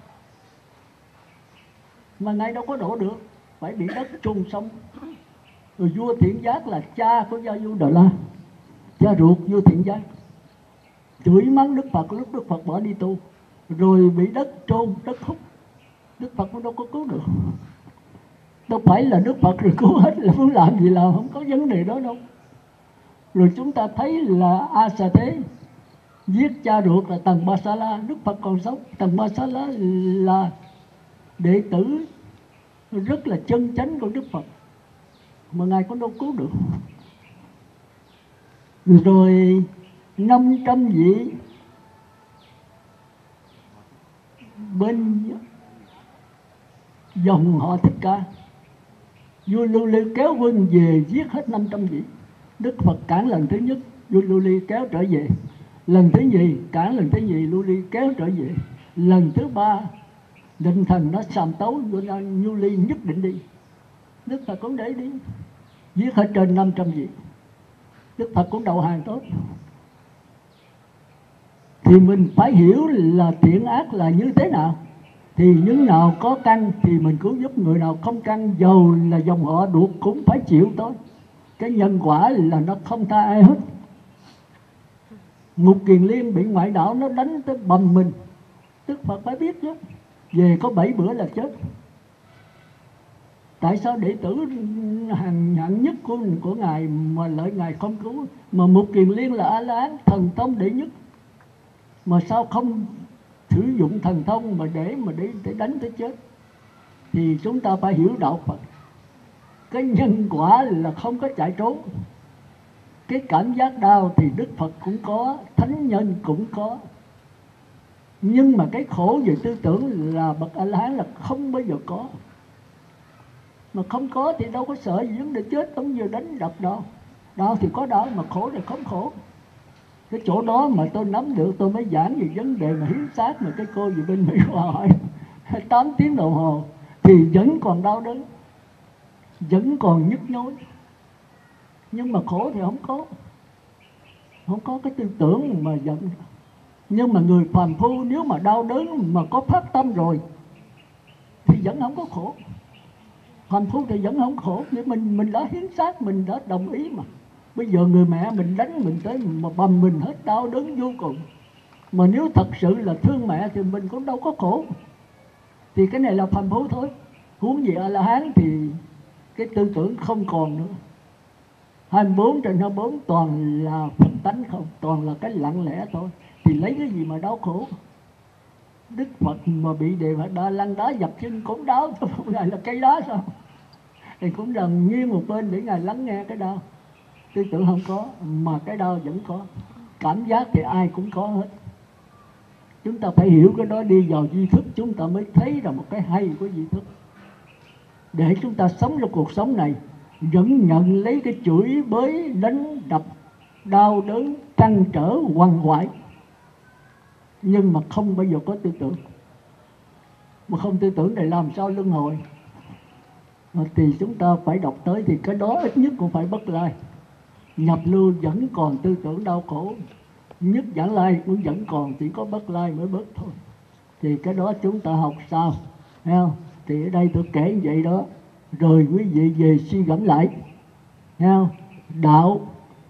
Mà Ngài đâu có độ được, phải bị đất chôn sống. Rồi vua Thiện Giác là cha của Gia Du Đà La, cha ruột vua Thiện Giác, chửi mắng Đức Phật lúc Đức Phật bỏ đi tu, rồi bị đất chôn, đất hút. Đức Phật cũng đâu có cứu được. Đâu phải là Đức Phật rồi cứu hết là muốn làm gì làm, không có vấn đề đó đâu. Rồi chúng ta thấy là A Xà Thế giết cha ruột là Tần Ba Sa La, Đức Phật còn sống. Tần Ba Sa La là đệ tử rất là chân chánh của Đức Phật, mà Ngài cũng đâu cứu được. Rồi năm trăm vị bên dòng họ Thích Ca, vua Lưu Ly kéo quân về giết hết năm trăm vị. Đức Phật cản lần thứ nhất, vua Lưu Ly kéo trở về. Lần thứ nhì cản, lần thứ nhì Lưu Ly kéo trở về. Lần thứ ba định thần nó sàm tấu, vua Lưu Ly nhất định đi. Đức Phật cũng để đi, giết hết trên năm trăm vị. Đức Phật cũng đầu hàng tốt. Thì mình phải hiểu là thiện ác là như thế nào. Thì những nào có căn thì mình cứu giúp, người nào không căn dầu là dòng họ ruột cũng phải chịu thôi. Cái nhân quả là nó không tha ai hết. Ngục Kiền Liên bị ngoại đạo nó đánh tới bầm mình, Đức Phật phải biết chứ, về có bảy bữa là chết. Tại sao đệ tử hàng hạng nhất của, của Ngài mà lợi Ngài không cứu? Mà Ngục Kiền Liên là A-la-hán, thần thông đệ nhất, mà sao không sử dụng thần thông mà để mà để, để đánh tới chết? Thì chúng ta phải hiểu đạo Phật. Cái nhân quả là không có chạy trốn. Cái cảm giác đau thì Đức Phật cũng có, thánh nhân cũng có. Nhưng mà cái khổ về tư tưởng là bậc A-la-hán là không bao giờ có. Mà không có thì đâu có sợ gì vấn đề chết, không giờ đánh đập đâu. Đau thì có đau, mà khổ thì không khổ. Cái chỗ đó mà tôi nắm được, tôi mới giảng về vấn đề mà hiến xác. Mà cái cô gì bên Mỹ hỏi tám tiếng đồng hồ thì vẫn còn đau đớn, vẫn còn nhức nhối. Nhưng mà khổ thì không có, không có cái tư tưởng mà giận. Nhưng mà người phàm phu nếu mà đau đớn mà có phát tâm rồi thì vẫn không có khổ. Phàm phu thì vẫn không khổ, vì mình mình đã hiến xác, mình đã đồng ý mà. Bây giờ người mẹ mình đánh mình tới mà bầm mình hết, đau đớn vô cùng. Mà nếu thật sự là thương mẹ thì mình cũng đâu có khổ. Thì cái này là phàm phu thôi. Huống gì A-la-hán thì cái tư tưởng không còn nữa. hai mươi bốn trên hai mươi bốn toàn là Phật tánh không, toàn là cái lặng lẽ thôi. Thì lấy cái gì mà đau khổ? Đức Phật mà bị Đề Bà Đa lăn đá dập chân cũng đau thôi, Ngài là cây đá sao? Thì cũng nằm nghiêng một bên để Ngài lắng nghe cái đau. Tư tưởng không có, mà cái đau vẫn có. Cảm giác thì ai cũng có hết. Chúng ta phải hiểu cái đó, đi vào duy thức chúng ta mới thấy là một cái hay của duy thức. Để chúng ta sống trong cuộc sống này, vẫn nhận lấy cái chửi bới, đánh đập, đau đớn, trăn trở, quằn quại, nhưng mà không bao giờ có tư tưởng. Mà không tư tưởng để làm sao luân hồi? Thì chúng ta phải đọc tới, thì cái đó ít nhất cũng phải bất lai. Nhập lưu vẫn còn tư tưởng đau khổ, nhất giảng lai cũng vẫn còn, chỉ có bất lai mới bớt thôi. Thì cái đó chúng ta học sao? Thấy không? Thì ở đây tôi kể như vậy đó. Rồi quý vị về suy gẫm lại. Thấy không? Đạo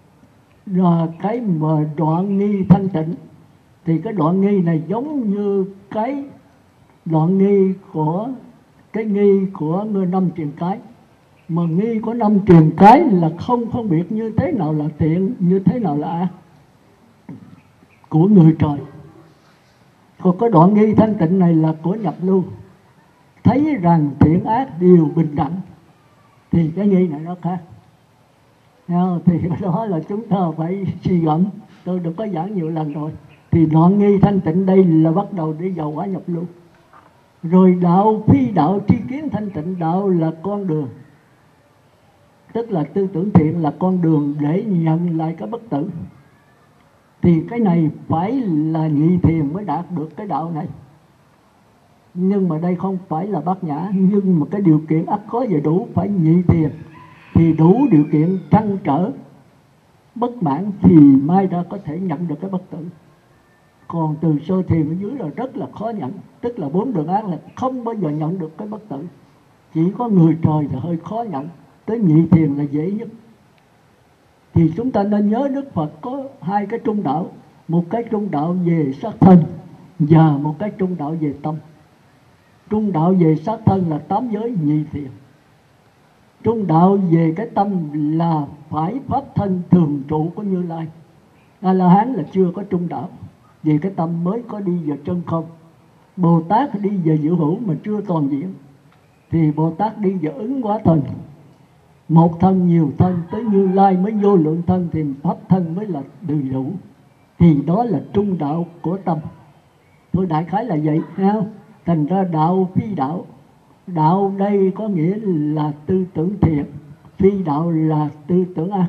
là cái mà đoạn nghi thanh tịnh. Thì cái đoạn nghi này giống như cái đoạn nghi của cái nghi của người năm truyền cái. Mà nghi của năm truyền cái là không phân biệt như thế nào là thiện, như thế nào là ác của người trời. Còn cái đoạn nghi thanh tịnh này là của nhập lưu, thấy rằng thiện ác đều bình đẳng. Thì cái nghi này nó khác. Thì đó là chúng ta phải suy gẫm. Tôi được có giảng nhiều lần rồi. Thì đoạn nghi thanh tịnh đây là bắt đầu đi vào quả nhập lưu. Rồi đạo phi đạo tri kiến thanh tịnh, đạo là con đường. tức là tư tưởng thiện là con đường để nhận lại cái bất tử. Thì cái này phải là nhị thiền mới đạt được cái đạo này. Nhưng mà đây không phải là bát nhã, nhưng mà cái điều kiện ắt có về đủ, phải nhị thiền thì đủ điều kiện trăn trở bất mãn thì mai ra có thể nhận được cái bất tử. Còn từ sơ thiền ở dưới là rất là khó nhận, tức là bốn đường ác là không bao giờ nhận được cái bất tử. Chỉ có người trời là hơi khó nhận, tới nhị thiền là dễ nhất. Thì chúng ta nên nhớ Đức Phật có hai cái trung đạo, một cái trung đạo về xác thân và một cái trung đạo về tâm. Trung đạo về xác thân là tám giới nhị thiền. Trung đạo về cái tâm là phải pháp thân thường trụ của Như Lai. A La Hán là chưa có trung đạo, về cái tâm mới có đi vào chân không. Bồ Tát đi về diệu hữu mà chưa toàn diện, thì Bồ Tát đi vào ứng hóa thân. Một thân nhiều thân, tới Như Lai mới vô lượng thân thì pháp thân mới là đầy đủ. Thì đó là trung đạo của tâm. Thôi đại khái là vậy, thấy không? Thành ra đạo phi đạo. Đạo đây có nghĩa là tư tưởng thiện, phi đạo là tư tưởng ác.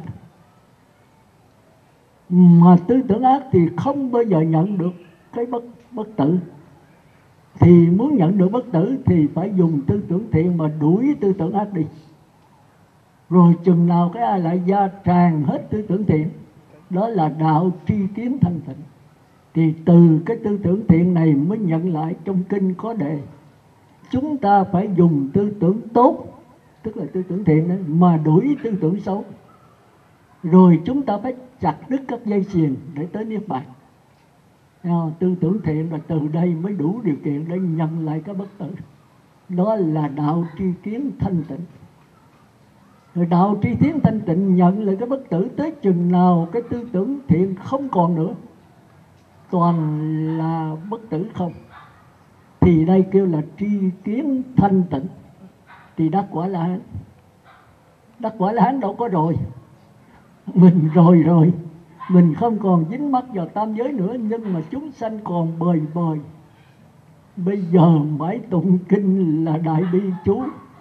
Mà tư tưởng ác thì không bao giờ nhận được cái bất, bất tử. Thì muốn nhận được bất tử thì phải dùng tư tưởng thiện mà đuổi tư tưởng ác đi. Rồi chừng nào cái ai lại gia tràn hết tư tưởng thiện, đó là đạo tri kiến thanh tịnh. Thì từ cái tư tưởng thiện này mới nhận lại, trong kinh có đề chúng ta phải dùng tư tưởng tốt, tức là tư tưởng thiện đó, mà đuổi tư tưởng xấu. Rồi chúng ta phải chặt đứt các dây chuyền để tới niết bàn. Tư tưởng thiện là từ đây mới đủ điều kiện để nhận lại cái bất tử. Đó là đạo tri kiến thanh tịnh. Rồi đạo tri kiến thanh tịnh nhận lại cái bất tử tới chừng nào cái tư tưởng thiện không còn nữa, toàn là bất tử không, thì đây kêu là tri kiến thanh tịnh. Thì đắc quả La Hán. Đắc quả La Hán đâu có rồi, mình rồi rồi mình không còn dính mắc vào tam giới nữa, nhưng mà chúng sanh còn bời bời. Bây giờ mãi tụng kinh là đại bi chú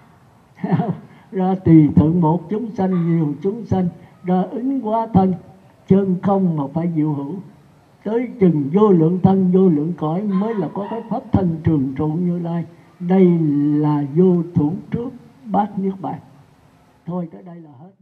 ra tùy thượng một chúng sanh, nhiều chúng sanh, ra ứng hóa thân chân không mà phải diệu hữu. Tới chừng vô lượng thân vô lượng cõi mới là có cái pháp thân trường trụ Như Lai. Đây là vô thủ trước bát niết bàn. Thôi tới đây là hết.